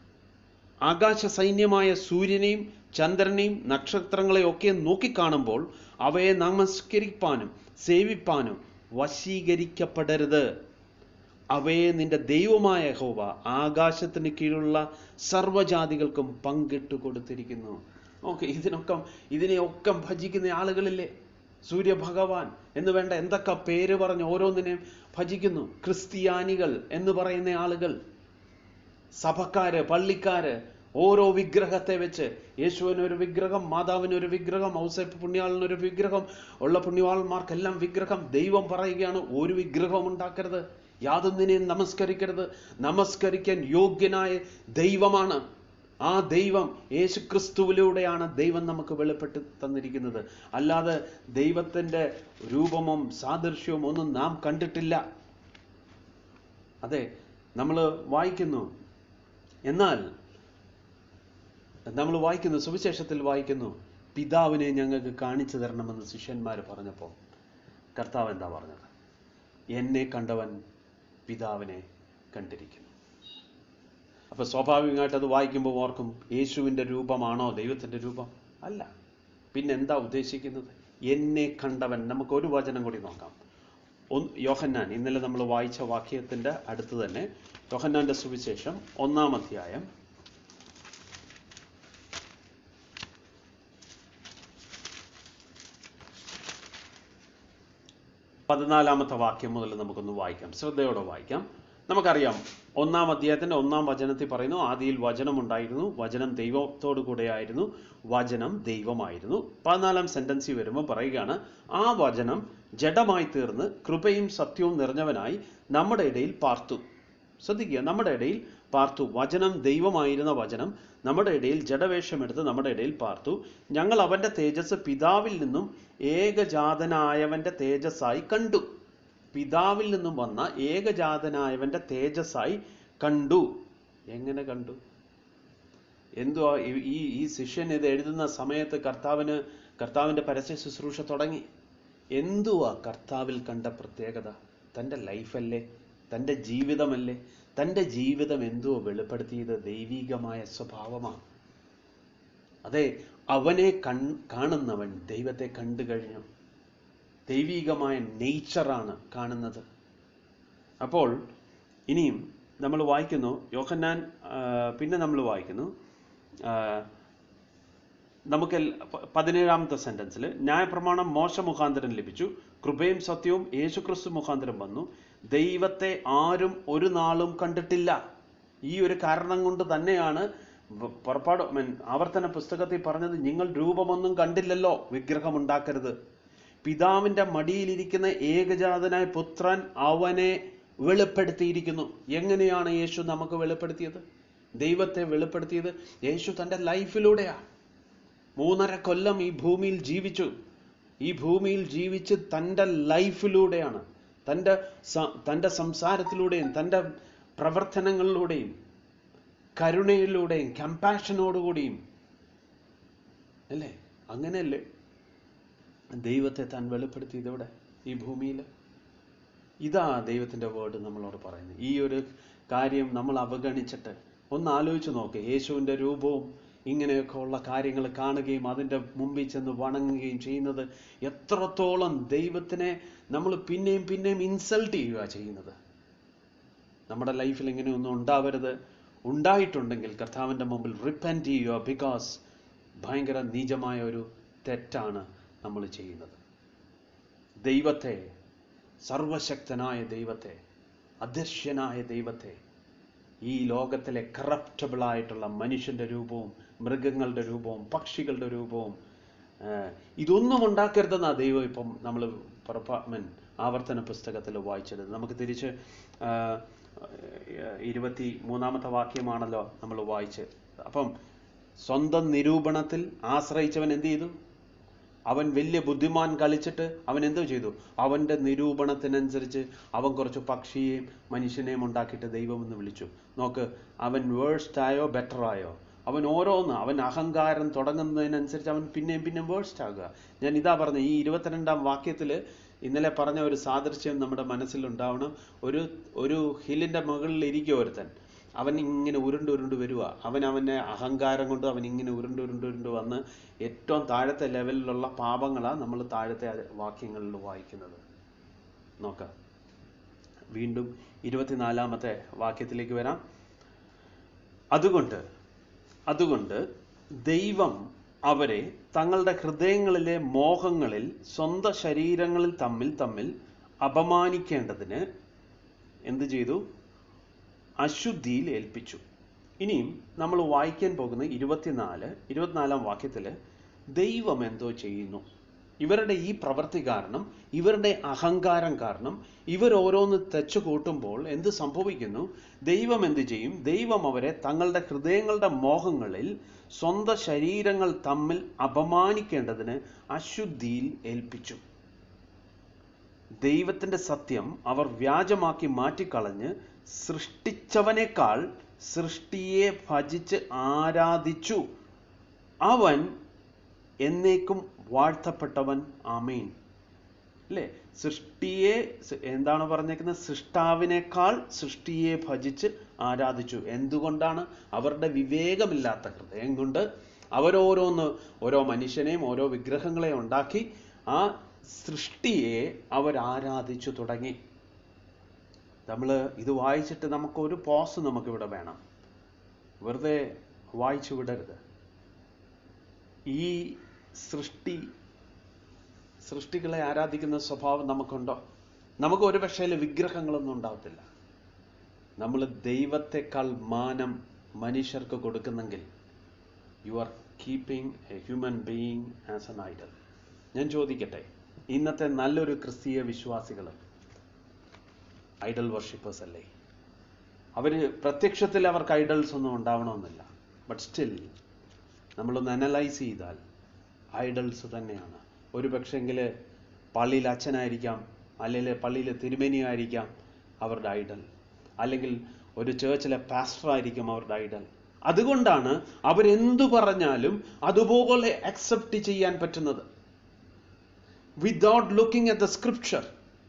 ആകാശ സൈന്യമായ സൂര്യനെയും ചന്ദ്രനെയും നക്ഷത്രങ്ങളെയും ഒക്കെ നോക്കിക്കാണുമ്പോൾ അവയെ നമസ്കരിപ്പാനും സേവിപ്പാനും വശീകരിക്കപ്പെടരുത്. അവയെ നിന്റെ ദൈവമായ യഹോവ ആകാശത്തിന് കീഴിലുള്ള സർവ്വജാതികൾക്കും പങ്കിട്ടു കൊടുത്തിരിക്കുന്നു. ഓക്കെ, ഇതിനെയൊക്കെ ഭജിക്കുന്ന ആളുകളില്ലേ? സൂര്യഭഗവാൻ എന്ന് വേണ്ട എന്തൊക്കെ പേര് പറഞ്ഞ് ഓരോന്നിനെയും ഭജിക്കുന്നു. ക്രിസ്ത്യാനികൾ എന്ന് പറയുന്ന ആളുകൾ, സഭക്കാര്, പള്ളിക്കാര്, ഓരോ വിഗ്രഹത്തെ വെച്ച്, യേശുവിനൊരു വിഗ്രഹം, മാതാവിനൊരു വിഗ്രഹം, ഔസേപ്പ് പുണ്യാളിനൊരു വിഗ്രഹം, ഉള്ള പുണ്യവാളന്മാർക്കെല്ലാം വിഗ്രഹം. ദൈവം പറയുകയാണ്, ഒരു വിഗ്രഹം ഉണ്ടാക്കരുത്, യാതൊന്നിനെയും നമസ്കരിക്കരുത്. നമസ്കരിക്കാൻ യോഗ്യനായ ദൈവമാണ്. ആ ദൈവം യേശുക്രിസ്തുവിലൂടെയാണ് ദൈവം നമുക്ക് വെളിപ്പെട്ട് തന്നിരിക്കുന്നത്. അല്ലാതെ ദൈവത്തിൻ്റെ രൂപവും സാദൃശ്യവും ഒന്നും നാം കണ്ടിട്ടില്ല. അതെ, നമ്മൾ വായിക്കുന്നു, എന്നാൽ നമ്മൾ വായിക്കുന്നു, സുവിശേഷത്തിൽ വായിക്കുന്നു, പിതാവിനെ ഞങ്ങൾക്ക് കാണിച്ചു തരണമെന്ന് ശിഷ്യന്മാർ പറഞ്ഞപ്പോൾ കർത്താവ് എന്താ പറഞ്ഞത്? എന്നെ കണ്ടവൻ പിതാവിനെ കണ്ടിരിക്കുന്നു. അപ്പൊ സ്വാഭാവികമായിട്ട് അത് വായിക്കുമ്പോൾ ഓർക്കും, യേശുവിൻ്റെ രൂപമാണോ ദൈവത്തിൻ്റെ രൂപം? അല്ല. പിന്നെന്താ ഉദ്ദേശിക്കുന്നത്? എന്നെ കണ്ടവൻ. നമുക്ക് ഒരു വചനം കൂടി നോക്കാം. യോഹന്നാൻ, ഇന്നലെ നമ്മൾ വായിച്ച വാക്യത്തിന്റെ അടുത്ത് തന്നെ യോഹന്നാന്റെ സുവിശേഷം 1-ാം അധ്യായം 14-ാമത്തെ വാക്യം മുതൽ നമുക്കൊന്ന് വായിക്കാം. ശ്രദ്ധയോടെ വായിക്കാം. നമുക്കറിയാം, 1-ാം അധ്യായത്തിന്റെ 1-ാം വചനത്തിൽ പറയുന്നു, ആദിയിൽ വചനം ഉണ്ടായിരുന്നു, വചനം ദൈവത്തോടു കൂടെയായിരുന്നു, വചനം ദൈവമായിരുന്നു. 14-ാം സെന്റൻസിൽ വരുമ്പോൾ പറയുകയാണ്, ആ വചനം ജഡമായി തീർന്ന് കൃപയും സത്യവും നിറഞ്ഞവനായി നമ്മുടെ ഇടയിൽ പാർത്തു. ശ്രദ്ധിക്കുക, നമ്മുടെ ഇടയിൽ പാർത്തു. വചനം ദൈവമായിരുന്ന വചനം നമ്മുടെ ഇടയിൽ ജഡവേഷമെടുത്ത് നമ്മുടെ ഇടയിൽ പാർത്തു. ഞങ്ങൾ അവന്റെ തേജസ് പിതാവിൽ നിന്നും ഏകജാതനായവന്റെ തേജസ്സായി കണ്ടു. പിതാവിൽ നിന്നും വന്ന ഏകജാതനായവന്റെ തേജസ്സായി കണ്ടു. എങ്ങനെ കണ്ടു? എന്തുവാ ഈ ശിഷ്യൻ ഇത് എഴുതുന്ന സമയത്ത് കർത്താവിന്റെ പരസ്യ ശുശ്രൂഷ തുടങ്ങി. എന്തുവാ കർത്താവിൽ കണ്ട പ്രത്യേകത? തൻ്റെ ലൈഫല്ലേ, തൻ്റെ ജീവിതമല്ലേ. തൻ്റെ ജീവിതം എന്തുവാ വെളിപ്പെടുത്തിയത്? ദൈവികമായ സ്വഭാവമാണ്. അതെ, അവനെ കാണുന്നവൻ ദൈവത്തെ കണ്ടു കഴിഞ്ഞു. ദൈവികമായ നേച്ചറാണ് കാണുന്നത്. അപ്പോൾ ഇനിയും നമ്മൾ വായിക്കുന്നു യോഹന്നാൻ, പിന്നെ നമ്മൾ വായിക്കുന്നു, നമുക്ക് 17-ാമത്തെ സെന്റൻസിൽ, ന്യായപ്രമാണം മോശ മുഖാന്തരം ലഭിച്ചു, കൃപയും സത്യവും യേശുക്രിസ്തു മുഖാന്തരം വന്നു, ദൈവത്തെ ആരും ഒരു നാളും കണ്ടിട്ടില്ല. ഈ ഒരു കാരണം കൊണ്ട് തന്നെയാണ് ആവർത്തന പുസ്തകത്തിൽ പറഞ്ഞത്, നിങ്ങൾ രൂപമൊന്നും കണ്ടില്ലല്ലോ, വിഗ്രഹമുണ്ടാക്കരുത്. പിതാവിന്റെ മടിയിലിരിക്കുന്ന ഏകജാതനായ പുത്രൻ അവനെ വെളിപ്പെടുത്തിയിരിക്കുന്നു. എങ്ങനെയാണ് യേശു നമുക്ക് വെളിപ്പെടുത്തിയത്? ദൈവത്തെ വെളിപ്പെടുത്തിയത് യേശു തൻ്റെ ലൈഫിലൂടെയാ. 3.5 കൊല്ലം ഈ ഭൂമിയിൽ ജീവിച്ചു. ഈ ഭൂമിയിൽ ജീവിച്ച് തൻ്റെ ലൈഫിലൂടെയാണ്, തൻ്റെ സംസാരത്തിലൂടെയും തൻ്റെ പ്രവർത്തനങ്ങളിലൂടെയും കരുണയിലൂടെയും കമ്പാഷനോടുകൂടിയും, അല്ലേ? അങ്ങനെയല്ലേ ദൈവത്തെ താൻ വെളിപ്പെടുത്തിയത് ഇവിടെ ഈ ഭൂമിയിൽ? ഇതാ ദൈവത്തിൻ്റെ വേർഡ് നമ്മളോട് പറയുന്നത്. ഈ ഒരു കാര്യം നമ്മൾ അവഗണിച്ചിട്ട് ഒന്ന് ആലോചിച്ച് നോക്ക്. യേശുവിൻ്റെ രൂപവും ഇങ്ങനെയൊക്കെ ഉള്ള കാര്യങ്ങൾ കാണുകയും അതിൻ്റെ മുമ്പിൽ ചെന്ന് വണങ്ങുകയും ചെയ്യുന്നത് എത്രത്തോളം ദൈവത്തിനെ നമ്മൾ പിന്നെയും പിന്നെയും ഇൻസൾട്ട് ചെയ്യുക ചെയ്യുന്നത്. നമ്മുടെ ലൈഫിൽ ഇങ്ങനെയൊന്നും ഉണ്ടാവരുത്. ഉണ്ടായിട്ടുണ്ടെങ്കിൽ കർത്താവിൻ്റെ മുമ്പിൽ റിപ്പന്റ് ചെയ്യുക. ബിക്കോസ് ഭയങ്കര നീചമായ ഒരു തെറ്റാണ് നമ്മൾ ചെയ്യുന്നത്. ദൈവത്തെ, സർവശക്തനായ ദൈവത്തെ, അദൃശ്യനായ ദൈവത്തെ, ഈ ലോകത്തിലെ കറപ്റ്റബിൾ ആയിട്ടുള്ള മനുഷ്യന്റെ രൂപവും മൃഗങ്ങളുടെ രൂപവും പക്ഷികളുടെ രൂപവും ഇതൊന്നും ഉണ്ടാക്കരുതെന്നാ ദൈവം ഇപ്പം നമ്മൾ ആവർത്തന പുസ്തകത്തിൽ വായിച്ചത്. നമുക്ക് തിരിച്ച് 23-ാമത്തെ വാക്യമാണല്ലോ നമ്മൾ വായിച്ചത്. അപ്പം സ്വന്തം നിരൂപണത്തിൽ ആശ്രയിച്ചവൻ എന്ത് ചെയ്തു? അവൻ വലിയ ബുദ്ധിമാൻ കളിച്ചിട്ട് അവൻ എന്തോ ചെയ്തു? അവൻ്റെ നിരൂപണത്തിനനുസരിച്ച് അവൻ കുറച്ച് പക്ഷിയെയും മനുഷ്യനെയും ഉണ്ടാക്കിയിട്ട് ദൈവമെന്ന് വിളിച്ചു. നോക്ക്, അവൻ വേഴ്സ്റ്റ് ആയോ ബെറ്റർ ആയോ? അവൻ ഓരോന്ന്, അവൻ അഹങ്കാരം തുടങ്ങുന്നതിനനുസരിച്ച് അവൻ പിന്നെയും പിന്നെയും വേഴ്സ്റ്റ് ആകുക. ഞാൻ ഇതാ പറഞ്ഞ ഈ 22-ാം വാക്യത്തിൽ ഇന്നലെ പറഞ്ഞ ഒരു സാദൃശ്യം നമ്മുടെ മനസ്സിലുണ്ടാവണം. ഒരു ഹില്ലിൻ്റെ മുകളിൽ ഇരിക്കുക ഒരുത്തൻ, അവൻ ഇങ്ങനെ ഉരുണ്ട് വരുക. അവൻ്റെ അഹങ്കാരം കൊണ്ട് അവൻ ഇങ്ങനെ ഉരുണ്ട് വന്ന് ഏറ്റവും താഴത്തെ ലെവലിലുള്ള പാപങ്ങളാണ് നമ്മൾ താഴത്തെ വാക്യങ്ങളിൽ വായിക്കുന്നത്. നോക്കാം, വീണ്ടും 24-ാമത്തെ വാക്യത്തിലേക്ക് വരാം. അതുകൊണ്ട് ദൈവം അവരെ തങ്ങളുടെ ഹൃദയങ്ങളിലെ മോഹങ്ങളിൽ സ്വന്തം ശരീരങ്ങളിൽ തമ്മിൽ അപമാനിക്കേണ്ടതിന് എന്ത് ചെയ്തു? അശുദ്ധിയിൽ ഏൽപ്പിച്ചു. ഇനിയും നമ്മൾ വായിക്കാൻ പോകുന്ന 24-ാം വാക്യത്തിൽ ദൈവം എന്തോ ചെയ്യുന്നു. ഇവരുടെ ഈ പ്രവൃത്തി കാരണം, ഇവരുടെ അഹങ്കാരം കാരണം ഇവരോരോന്ന് തെച്ചു കൂട്ടുമ്പോൾ എന്ത് സംഭവിക്കുന്നു? ദൈവം എന്ത് ചെയ്യും? ദൈവം അവരെ തങ്ങളുടെ ഹൃദയങ്ങളുടെ മോഹങ്ങളിൽ സ്വന്തം ശരീരങ്ങൾ തമ്മിൽ അപമാനിക്കേണ്ടതിന് അശുദ്ധിയിൽ ഏൽപ്പിച്ചു. ദൈവത്തിന്റെ സത്യം അവർ വ്യാജമാക്കി മാറ്റിക്കളഞ്ഞ് സൃഷ്ടിച്ചവനേക്കാൾ സൃഷ്ടിയെ ഭജിച്ച് ആരാധിച്ചു. അവൻ എന്നേക്കും വാഴ്ത്തപ്പെട്ടവൻ. ആമേൻ. അല്ലേ? സൃഷ്ടിയെ എന്താണ് പറഞ്ഞേക്കുന്നത്? സൃഷ്ടാവിനേക്കാൾ സൃഷ്ടിയെ ഭജിച്ച് ആരാധിച്ചു. എന്തുകൊണ്ടാണ്? അവരുടെ വിവേകമില്ലാത്ത ഹൃദയം കൊണ്ട് അവരോരോന്ന് ഓരോ മനുഷ്യനെയും ഓരോ വിഗ്രഹങ്ങളെ ഉണ്ടാക്കി ആ സൃഷ്ടിയെ അവർ ആരാധിച്ചു തുടങ്ങി. നമ്മൾ ഇത് വായിച്ചിട്ട് നമുക്കൊരു പോസ് നമുക്കിവിടെ വേണം. വെറുതെ വായിച്ചു വിടരുത്. ഈ സൃഷ്ടികളെ ആരാധിക്കുന്ന സ്വഭാവം നമുക്കുണ്ടോ? നമുക്ക് ഒരു പക്ഷേ വിഗ്രഹങ്ങളൊന്നും ഉണ്ടാവത്തില്ല. നമ്മൾ ദൈവത്തെക്കാൾ മാനം മനുഷ്യർക്ക് കൊടുക്കുന്നെങ്കിൽ you are keeping a human being as an idol. ഞാൻ ചോദിക്കട്ടെ, ഇന്നത്തെ നല്ലൊരു ക്രിസ്തീയ വിശ്വാസികൾ ഐഡൽ വർഷിപ്പേഴ്സ് അല്ലേ? അവർ പ്രത്യക്ഷത്തിൽ അവർക്ക് ഐഡൽസ് ഒന്നും ഉണ്ടാവണമെന്നില്ല. ബട്ട് സ്റ്റിൽ നമ്മളൊന്ന് അനലൈസ് ചെയ്താൽ ഐഡൽസ് തന്നെയാണ്. ഒരു പക്ഷെങ്കിൽ പള്ളിയിൽ അച്ഛനായിരിക്കാം, അല്ലെങ്കിൽ പള്ളിയിൽ തിരുമേനിയായിരിക്കാം അവരുടെ ഐഡൽ, അല്ലെങ്കിൽ ഒരു ചേർച്ചിലെ പാസ്റ്ററായിരിക്കും അവരുടെ ഐഡൽ. അതുകൊണ്ടാണ് അവരെന്തു പറഞ്ഞാലും അതുപോലെ അക്സെപ്റ്റ് ചെയ്യാൻ പറ്റുന്നത്. Without looking at the scripture.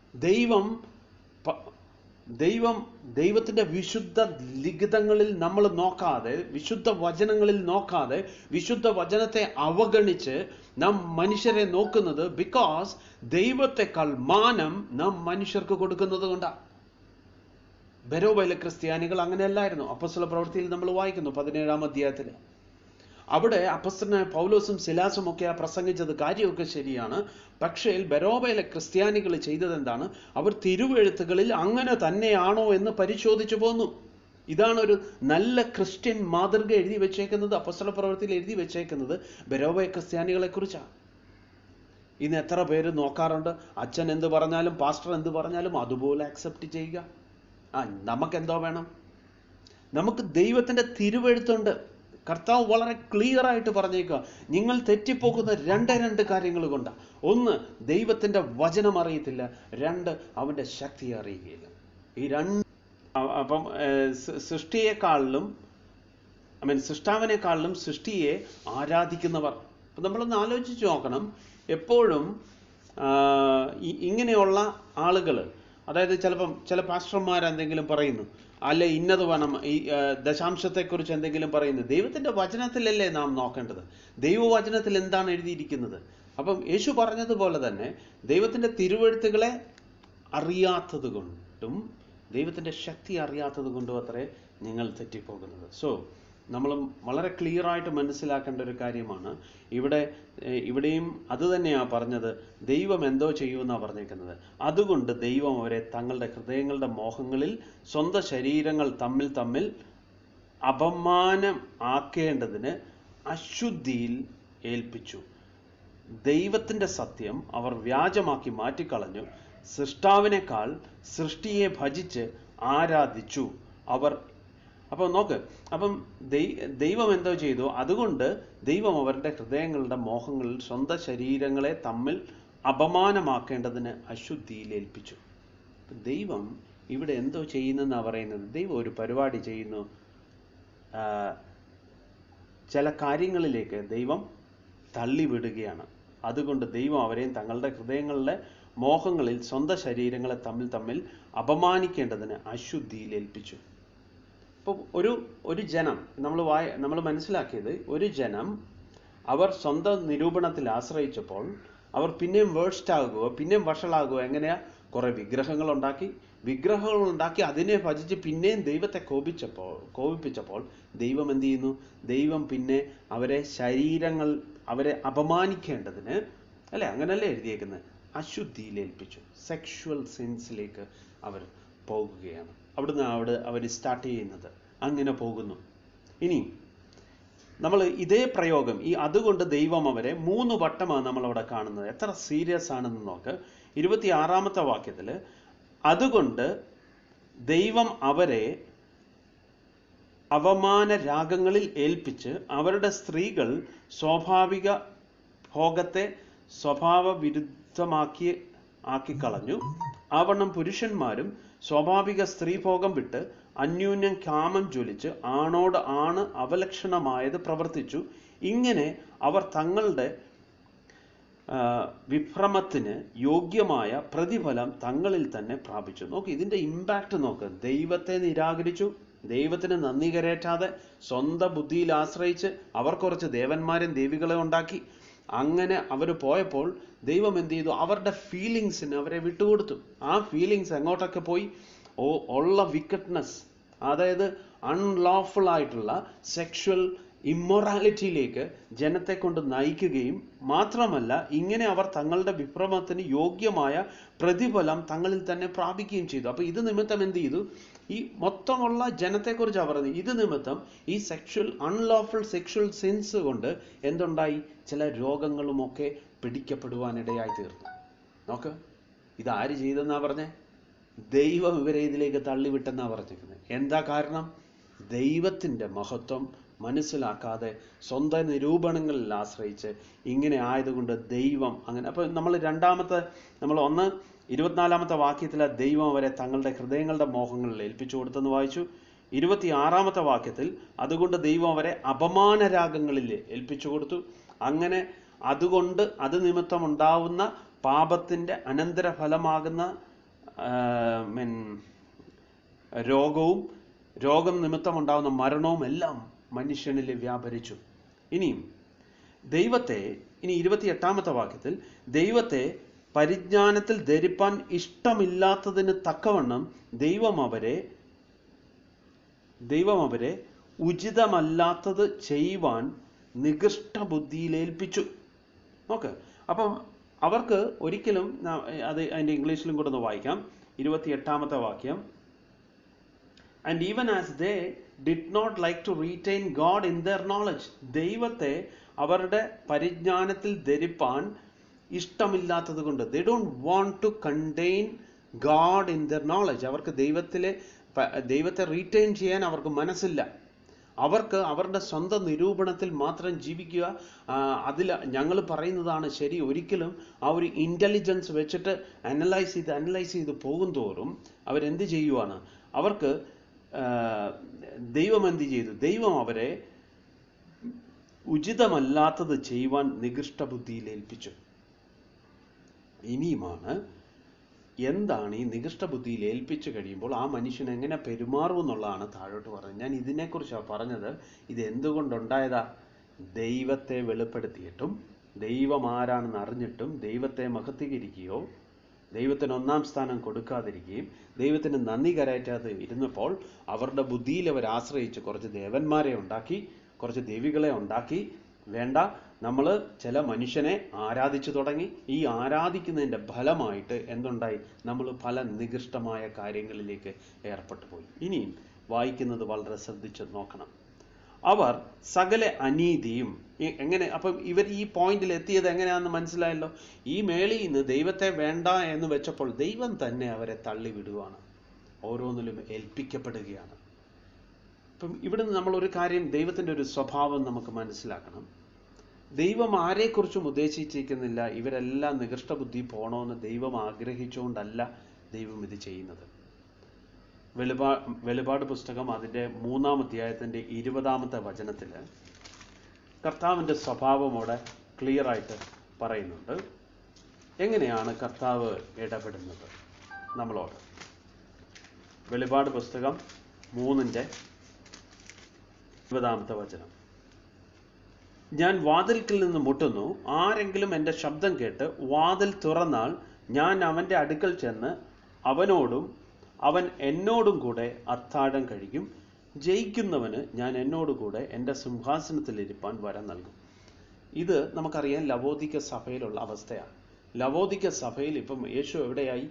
ദൈവത്തിന്റെ വിശുദ്ധ ലിഖിതങ്ങളിൽ നമ്മൾ നോക്കാതെ, വിശുദ്ധ വചനങ്ങളിൽ നോക്കാതെ, വിശുദ്ധ വചനത്തെ അവഗണിച്ച് നാം മനുഷ്യരെ നോക്കുന്നത് ബിക്കോസ് ദൈവത്തെക്കാൾ മാനം നാം മനുഷ്യർക്ക് കൊടുക്കുന്നത് കൊണ്ടാണ്. ബെരോബയിലെ ക്രിസ്ത്യാനികൾ അങ്ങനെയല്ലായിരുന്നു. അപ്പോസ്തല പ്രവൃത്തിയിൽ നമ്മൾ വായിക്കുന്നു 17-ാം അധ്യായത്തിൽ. അവിടെ അപ്പോസ്തലനായ പൗലോസും സിലാസും ഒക്കെ പ്രസംഗിച്ചത് കാര്യമൊക്കെ ശരിയാണ്. പക്ഷേ ബെരോബയിലെ ക്രിസ്ത്യാനികൾ ചെയ്തത് എന്താണ്? അവർ തിരുവെഴുത്തുകളിൽ അങ്ങനെ തന്നെയാണോ എന്ന് പരിശോധിച്ചു പോന്നു. ഇതാണ് ഒരു നല്ല ക്രിസ്ത്യൻ മാതൃക എഴുതി വെച്ചേക്കുന്നത്. അപ്പോസ്തല പ്രവൃത്തിയിൽ എഴുതി വെച്ചേക്കുന്നത് ബെരോബയ ക്രിസ്ത്യാനികളെ കുറിച്ചാണ്. ഇന്ന് എത്ര പേര് നോക്കാറുണ്ട്? അച്ഛൻ എന്ത് പറഞ്ഞാലും പാസ്റ്റർ എന്ത് പറഞ്ഞാലും അതുപോലെ അക്സെപ്റ്റ് ചെയ്യുക. നമുക്കെന്തോ വേണം? നമുക്ക് ദൈവത്തിന്റെ തിരുവെഴുത്തുണ്ട്. കർത്താവ് വളരെ ക്ലിയർ ആയിട്ട് പറഞ്ഞേക്കുക, നിങ്ങൾ തെറ്റിപ്പോകുന്ന രണ്ട് കാര്യങ്ങൾ കൊണ്ടാണ്. ഒന്ന്, ദൈവത്തിന്റെ വചനം അറിയത്തില്ല. രണ്ട്, അവന്റെ ശക്തിയെ അറിയുകയില്ല. ഈ രണ്ട്. അപ്പം സൃഷ്ടിയെക്കാളിലും സൃഷ്ടാവിനെക്കാളിലും സൃഷ്ടിയെ ആരാധിക്കുന്നവർ. അപ്പം നമ്മളൊന്ന് ആലോചിച്ച് നോക്കണം. എപ്പോഴും ഇങ്ങനെയുള്ള ആളുകൾ, അതായത് ചില പാസ്റ്റർമാർ എന്തെങ്കിലും പറയുന്നു, അല്ലെ ഇന്നത് വേണം, ഈ ദശാംശത്തെക്കുറിച്ച് എന്തെങ്കിലും പറയുന്നു. ദൈവത്തിന്റെ വചനത്തിലല്ലേ നാം നോക്കേണ്ടത്? ദൈവവചനത്തിൽ എന്താണ് എഴുതിയിരിക്കുന്നത്? അപ്പം യേശു പറഞ്ഞതുപോലെ തന്നെ ദൈവത്തിന്റെ തിരുവെഴുത്തുകളെ അറിയാത്തത് കൊണ്ടും ദൈവത്തിന്റെ ശക്തി അറിയാത്തത് കൊണ്ടും അത്രേ നിങ്ങൾ തെറ്റിപ്പോകുന്നത്. സോ നമ്മൾ വളരെ ക്ലിയർ ആയിട്ട് മനസ്സിലാക്കേണ്ട ഒരു കാര്യമാണ്. ഇവിടെയും അത് തന്നെയാണ് പറഞ്ഞത്. ദൈവം എന്തോ ചെയ്യുമെന്നാണ് പറഞ്ഞേക്കുന്നത്. അതുകൊണ്ട് ദൈവം അവരെ തങ്ങളുടെ ഹൃദയങ്ങളുടെ മോഹങ്ങളിൽ സ്വന്തം ശരീരങ്ങൾ തമ്മിൽ അപമാനം ആക്കേണ്ടതിന് അശുദ്ധിയിൽ ഏൽപ്പിച്ചു. ദൈവത്തിന്റെ സത്യം അവർ വ്യാജമാക്കി മാറ്റിക്കളഞ്ഞു. സൃഷ്ടാവിനേക്കാൾ സൃഷ്ടിയെ ഭജിച്ച് ആരാധിച്ചു അവർ. അപ്പം നോക്ക്, അപ്പം ദൈവം എന്തോ ചെയ്തു? അതുകൊണ്ട് ദൈവം അവരുടെ ഹൃദയങ്ങളുടെ മോഹങ്ങളിൽ സ്വന്തം ശരീരങ്ങളെ തമ്മിൽ അപമാനമാക്കേണ്ടതിന് അശുദ്ധിയിൽ ഏൽപ്പിച്ചു. ദൈവം ഇവിടെ എന്തോ ചെയ്യുന്നെന്നാണ് പറയുന്നത്. ദൈവം ഒരു പരിപാടി ചെയ്യുന്നു. ചില കാര്യങ്ങളിലേക്ക് ദൈവം തള്ളിവിടുകയാണ്. അതുകൊണ്ട് ദൈവം അവരെയും തങ്ങളുടെ ഹൃദയങ്ങളിലെ മോഹങ്ങളിൽ സ്വന്തം ശരീരങ്ങളെ തമ്മിൽ അപമാനിക്കേണ്ടതിന് അശുദ്ധിയിൽ ഏൽപ്പിച്ചു. ഇപ്പോൾ ഒരു ജനം നമ്മൾ മനസ്സിലാക്കിയത്, ഒരു ജനം അവർ സ്വന്തം നിരൂപണത്തിൽ ആശ്രയിച്ചപ്പോൾ അവർ പിന്നെയും വേഴ്സ്റ്റ് ആകുകയോ പിന്നെയും വഷളാകുകയോ എങ്ങനെയാ? കുറെ വിഗ്രഹങ്ങൾ ഉണ്ടാക്കി അതിനെ ഭജിച്ച് പിന്നെയും ദൈവത്തെ കോപിപ്പിച്ചപ്പോൾ ദൈവം എന്ത് ചെയ്യുന്നു? ദൈവം പിന്നെ അവരെ അപമാനിക്കേണ്ടതിന്, അല്ലെ, അങ്ങനല്ലേ എഴുതിയേക്കുന്നത്, അശുദ്ധിയിൽ ഏൽപ്പിച്ചു. സെക്ഷുവൽ സെൻസിലേക്ക് അവർ പോകുകയാണ്. അവിടുന്ന് അവർ സ്റ്റാർട്ട് ചെയ്യുന്നത്. അങ്ങനെ പോകുന്നു. ഇനി നമ്മൾ ഇതേ പ്രയോഗം അതുകൊണ്ട് ദൈവം അവരെ 3 വട്ടമാണ് നമ്മളവിടെ കാണുന്നത്. എത്ര സീരിയസ് ആണെന്ന് നോക്ക്. 26-ാമത്തെ വാക്യത്തിൽ അതുകൊണ്ട് ദൈവം അവരെ അവമാന രാഗങ്ങളിൽ ഏൽപ്പിച്ച് അവരുടെ സ്ത്രീകൾ സ്വാഭാവിക ഭോഗത്തെ സ്വഭാവ വിരുദ്ധമാക്കിക്കളഞ്ഞു. ആവണ്ണം പുരുഷന്മാരും സ്വാഭാവിക സ്ത്രീഭോഗം വിട്ട് അന്യോന്യം കാമം ജ്വലിച്ച് ആണോട് ആണ് അവലക്ഷണമായത് പ്രവർത്തിച്ചു. ഇങ്ങനെ അവർ തങ്ങളുടെ വിഭ്രമത്തിന് യോഗ്യമായ പ്രതിഫലം തങ്ങളിൽ തന്നെ പ്രാപിച്ചു. നോക്ക് ഇതിന്റെ ഇമ്പാക്റ്റ് നോക്ക്. ദൈവത്തെ നിരാകരിച്ചു, ദൈവത്തിന് നന്ദി കരേറ്റാതെ സ്വന്തം ബുദ്ധിയിൽ ആശ്രയിച്ച് അവർ കുറച്ച് ദേവന്മാരും ദേവികളെ ഉണ്ടാക്കി. അങ്ങനെ അവർ പോയപ്പോൾ ദൈവം എന്ത് ചെയ്തു? അവരുടെ ഫീലിങ്സിന് അവരെ വിട്ടുകൊടുത്തു. ആ ഫീലിങ്സ് എങ്ങോട്ടൊക്കെ പോയി? ഉള്ള വിക്കറ്റ്നെസ്, അതായത് അൺലോഫുൾ ആയിട്ടുള്ള സെക്ഷൽ ഇമ്മൊറാലിറ്റിയിലേക്ക് ജനത്തെ കൊണ്ട് നയിക്കുകയും മാത്രമല്ല ഇങ്ങനെ അവർ തങ്ങളുടെ വിഭ്രമത്തിന് യോഗ്യമായ പ്രതിഫലം തങ്ങളിൽ തന്നെ പ്രാപിക്കുകയും ചെയ്തു. അപ്പൊ ഇത് നിമിത്തം എന്ത് ചെയ്തു? ഈ മൊത്തമുള്ള ജനത്തെക്കുറിച്ചാണ് പറയുന്നത്. ഇത് നിമിത്തം ഈ അൺലോഫുൾ സെക്ഷൽ സിൻസ് കൊണ്ട് എന്തുണ്ടായി? ചില രോഗങ്ങളുമൊക്കെ പിടിക്കപ്പെടുവാനിടയായി തീർന്നു. നോക്ക്, ഇതാര് ചെയ്തെന്നാ പറഞ്ഞേ? ദൈവം ഇവരെ ഇതിലേക്ക് തള്ളിവിട്ടെന്നാ പറഞ്ഞിരിക്കുന്നത്. എന്താ കാരണം? ദൈവത്തിന്റെ മഹത്വം മനസ്സിലാക്കാതെ സ്വന്തം നിരൂപണങ്ങളിൽ ആശ്രയിച്ച് ഇങ്ങനെ ആയതുകൊണ്ട് ദൈവം അങ്ങനെ. അപ്പൊ നമ്മൾ 24-ാമത്തെ വാക്യത്തിലെ ദൈവം അവരെ തങ്ങളുടെ ഹൃദയങ്ങളുടെ മോഹങ്ങളിൽ ഏൽപ്പിച്ചു കൊടുത്തെന്ന് വായിച്ചു. 26-ാമത്തെ വാക്യത്തിൽ അതുകൊണ്ട് ദൈവം അവരെ അപമാനരാഗങ്ങളിൽ ഏൽപ്പിച്ചു കൊടുത്തു. അങ്ങനെ അതുകൊണ്ട് അത് നിമിത്തം ഉണ്ടാവുന്ന പാപത്തിന്റെ അനന്തരഫലമാകുന്ന രോഗം നിമിത്തം ഉണ്ടാവുന്ന മരണവും എല്ലാം മനുഷ്യനിൽ വ്യാപരിച്ചു. ഇനിയും 28-ാമത്തെ വാക്യത്തിൽ ദൈവത്തെ പരിജ്ഞാനത്തിൽ ധരിപ്പാൻ ഇഷ്ടമില്ലാത്തതിന് തക്കവണ്ണം ദൈവം അവരെ ഉചിതമല്ലാത്തത് ചെയ്യുവാൻ നികൃഷ്ട ബുദ്ധിയിലേൽപ്പിച്ചു. നോക്ക്, അപ്പം അവർക്ക് ഒരിക്കലും അതിന്റെ ഇംഗ്ലീഷിലും കൂടെ ഒന്ന് വായിക്കാം. 28-ാമത്തെ വാക്യം. And even as they did not like to retain God in their knowledge, ദൈവത്തെ അവരുടെ പരിജ്ഞാനത്തിൽ ധരിപ്പാൻ ഇഷ്ടമില്ലാത്തത് കൊണ്ട്, they don't want to contain God in their knowledge, അവർക്ക് ദൈവത്തെ റീറ്റെയിൻ ചെയ്യാൻ അവർക്ക് മനസ്സില്ല. അവർക്ക് അവരുടെ സ്വന്തം നിരൂപണത്തിൽ മാത്രം ജീവിക്കുക. അതിൽ ഞങ്ങൾ പറയുന്നതാണ് ശരി. ഒരിക്കലും ആ ഒരു ഇന്റലിജൻസ് വെച്ചിട്ട് അനലൈസ് ചെയ്ത് പോകും തോറും അവരെന്ത് ചെയ്യുവാണ്? അവർക്ക് ദൈവം എന്ത് ചെയ്തു? ദൈവം അവരെ ഉചിതമല്ലാത്തത് ചെയ്യുവാൻ നികൃഷ്ട ബുദ്ധിയിൽ ഏൽപ്പിച്ചു. ഇനിയുമാണ് എന്താണ് ഈ നികൃഷ്ട ബുദ്ധിയിൽ ഏൽപ്പിച്ചു കഴിയുമ്പോൾ ആ മനുഷ്യൻ എങ്ങനെ പെരുമാറും എന്നുള്ളതാണ് താഴോട്ട് പറഞ്ഞത്. ഞാൻ ഇതിനെക്കുറിച്ചാണ് പറഞ്ഞത്. ഇത് എന്തുകൊണ്ടുണ്ടായതാ? ദൈവത്തെ വെളിപ്പെടുത്തിയിട്ടും ദൈവം ആരാണെന്ന് അറിഞ്ഞിട്ടും ദൈവത്തെ മഹത്വീകരിക്കുകയോ ദൈവത്തിന് 1-ാം സ്ഥാനം കൊടുക്കാതിരിക്കുകയും ദൈവത്തിന് നന്ദി കരയറ്റാതെ ഇരുന്നപ്പോൾ അവരുടെ ബുദ്ധിയിൽ അവർ ആശ്രയിച്ച് കുറച്ച് ദേവന്മാരെ ഉണ്ടാക്കി, കുറച്ച് ദേവികളെ ഉണ്ടാക്കി. വേണ്ട, നമ്മൾ ചില മനുഷ്യനെ ആരാധിച്ചു തുടങ്ങി. ഈ ആരാധിക്കുന്നതിൻ്റെ ഫലമായിട്ട് എന്തുണ്ടായി? നമ്മൾ പല നികൃഷ്ടമായ കാര്യങ്ങളിലേക്ക് ഏർപ്പെട്ടു പോയി. ഇനിയും വായിക്കുന്നത് വളരെ ശ്രദ്ധിച്ച് നോക്കണം. അവർ സകല അനീതിയും എങ്ങനെ, അപ്പം ഇവർ ഈ പോയിന്റിൽ എത്തിയത് എങ്ങനെയാണെന്ന് മനസ്സിലായല്ലോ. ഈ മേളിൽ നിന്ന് ദൈവത്തെ വേണ്ട എന്ന് വെച്ചപ്പോൾ ദൈവം തന്നെ അവരെ തള്ളിവിടുവാണ്, ഓരോന്നിലും ഏൽപ്പിക്കപ്പെടുകയാണ്. അപ്പം ഇവിടുന്ന് നമ്മൾ ഒരു കാര്യം, ദൈവത്തിൻ്റെ ഒരു സ്വഭാവം നമുക്ക് മനസ്സിലാക്കണം. ദൈവം ആരെക്കുറിച്ചും ഉദ്ദേശിച്ചിരിക്കുന്നില്ല ഇവരെല്ലാം നികൃഷ്ട ബുദ്ധി പോകണമെന്ന് ദൈവം ആഗ്രഹിച്ചുകൊണ്ടല്ല ദൈവം ഇത് ചെയ്യുന്നത്. വെളിപാട് പുസ്തകം അതിൻ്റെ 3-ാം അധ്യായത്തിൻ്റെ 20-ാമത്തെ വചനത്തിൽ കർത്താവിൻ്റെ സ്വഭാവം അവിടെ ക്ലിയർ ആയിട്ട് പറയുന്നുണ്ട്. എങ്ങനെയാണ് കർത്താവ് ഇടപെടുന്നത് നമ്മളോട്? വെളിപാട് പുസ്തകം 3-ന്റെ 20-ാമത്തെ വചനം. ഞാൻ വാതിൽക്കൽ നിന്ന് മുട്ടുന്നു, ആരെങ്കിലും എൻ്റെ ശബ്ദം കേട്ട് വാതിൽ തുറന്നാൽ ഞാൻ അവൻ്റെ അടുക്കൽ ചെന്ന് അവനോടും അവൻ എന്നോടും കൂടെ അത്താഴം കഴിക്കും. ജയിക്കുന്നവന് ഞാൻ എന്നോടുകൂടെ എൻ്റെ സിംഹാസനത്തിൽ ഇരിപ്പാൻ വരം നൽകും. ഇത് നമുക്കറിയാം ലവോദിക്ക സഭയിലുള്ള അവസ്ഥയാണ്. ലവോദിക്ക സഭയിൽ ഇപ്പം യേശു എവിടെയായി?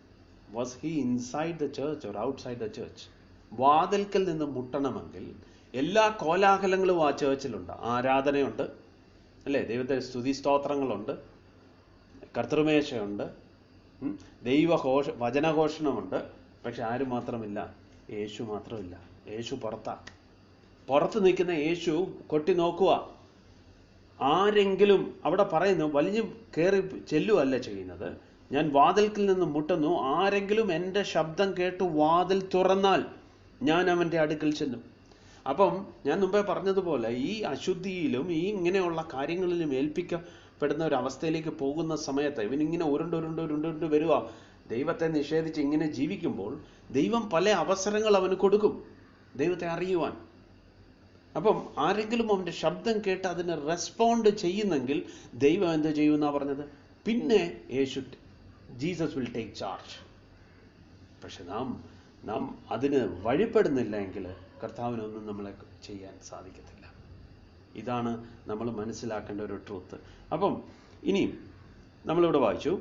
Was he inside the church or outside the church? വാതിൽക്കൽ നിന്ന് മുട്ടണമെങ്കിൽ എല്ലാ കോലാഹലങ്ങളും ആ ചേർച്ചിലുണ്ട്. ആരാധനയുണ്ട്, അല്ലേ? ദൈവത്തെ സ്തുതി സ്തോത്രങ്ങളുണ്ട്, കർത്തൃമേശയുണ്ട്, വചനഘോഷണമുണ്ട്. പക്ഷെ ആരും മാത്രമില്ല? യേശു മാത്രമില്ല. യേശു പുറത്ത് നിൽക്കുന്ന യേശു കൊട്ടി നോക്കുക. ആരെങ്കിലും അവിടെ പറയുന്നു, വലിഞ്ഞു കയറി ചെല്ലുവല്ല ചെയ്യുന്നത്, ഞാൻ വാതിൽക്കിൽ നിന്ന് മുട്ടുന്നു, ആരെങ്കിലും എൻ്റെ ശബ്ദം കേട്ട് വാതിൽ തുറന്നാൽ ഞാൻ അവൻ്റെ അടുക്കൽ ചെല്ലും. അപ്പം ഞാൻ മുമ്പേ പറഞ്ഞതുപോലെ ഈ അശുദ്ധിയിലും ഈ ഇങ്ങനെയുള്ള കാര്യങ്ങളിലും ഏൽപ്പിക്കപ്പെടുന്ന ഒരു അവസ്ഥയിലേക്ക് പോകുന്ന സമയത്ത് ഇവനിങ്ങനെ ഉരുണ്ട് വരുക. ദൈവത്തെ നിഷേധിച്ച് ഇങ്ങനെ ജീവിക്കുമ്പോൾ ദൈവം പല അവസരങ്ങൾ അവന് കൊടുക്കും ദൈവത്തെ അറിയുവാൻ. അപ്പം ആരെങ്കിലും അവൻ്റെ ശബ്ദം കേട്ട് അതിന് റെസ്പോണ്ട് ചെയ്യുന്നെങ്കിൽ ദൈവം എന്ത് ചെയ്യുമെന്നാണ് പറഞ്ഞത്? പിന്നെ ജീസസ് വിൽ ടേക്ക് ചാർജ്. പക്ഷെ നാം അതിന് വഴിപ്പെടുന്നില്ല എങ്കിൽ കർത്താവിനൊന്നും നമ്മളെ ചെയ്യാൻ സാധിക്കത്തില്ല. ഇതാണ് നമ്മൾ മനസ്സിലാക്കേണ്ട ഒരു ട്രൂത്ത്. അപ്പം ഇനിയും നമ്മളിവിടെ വായിച്ചു,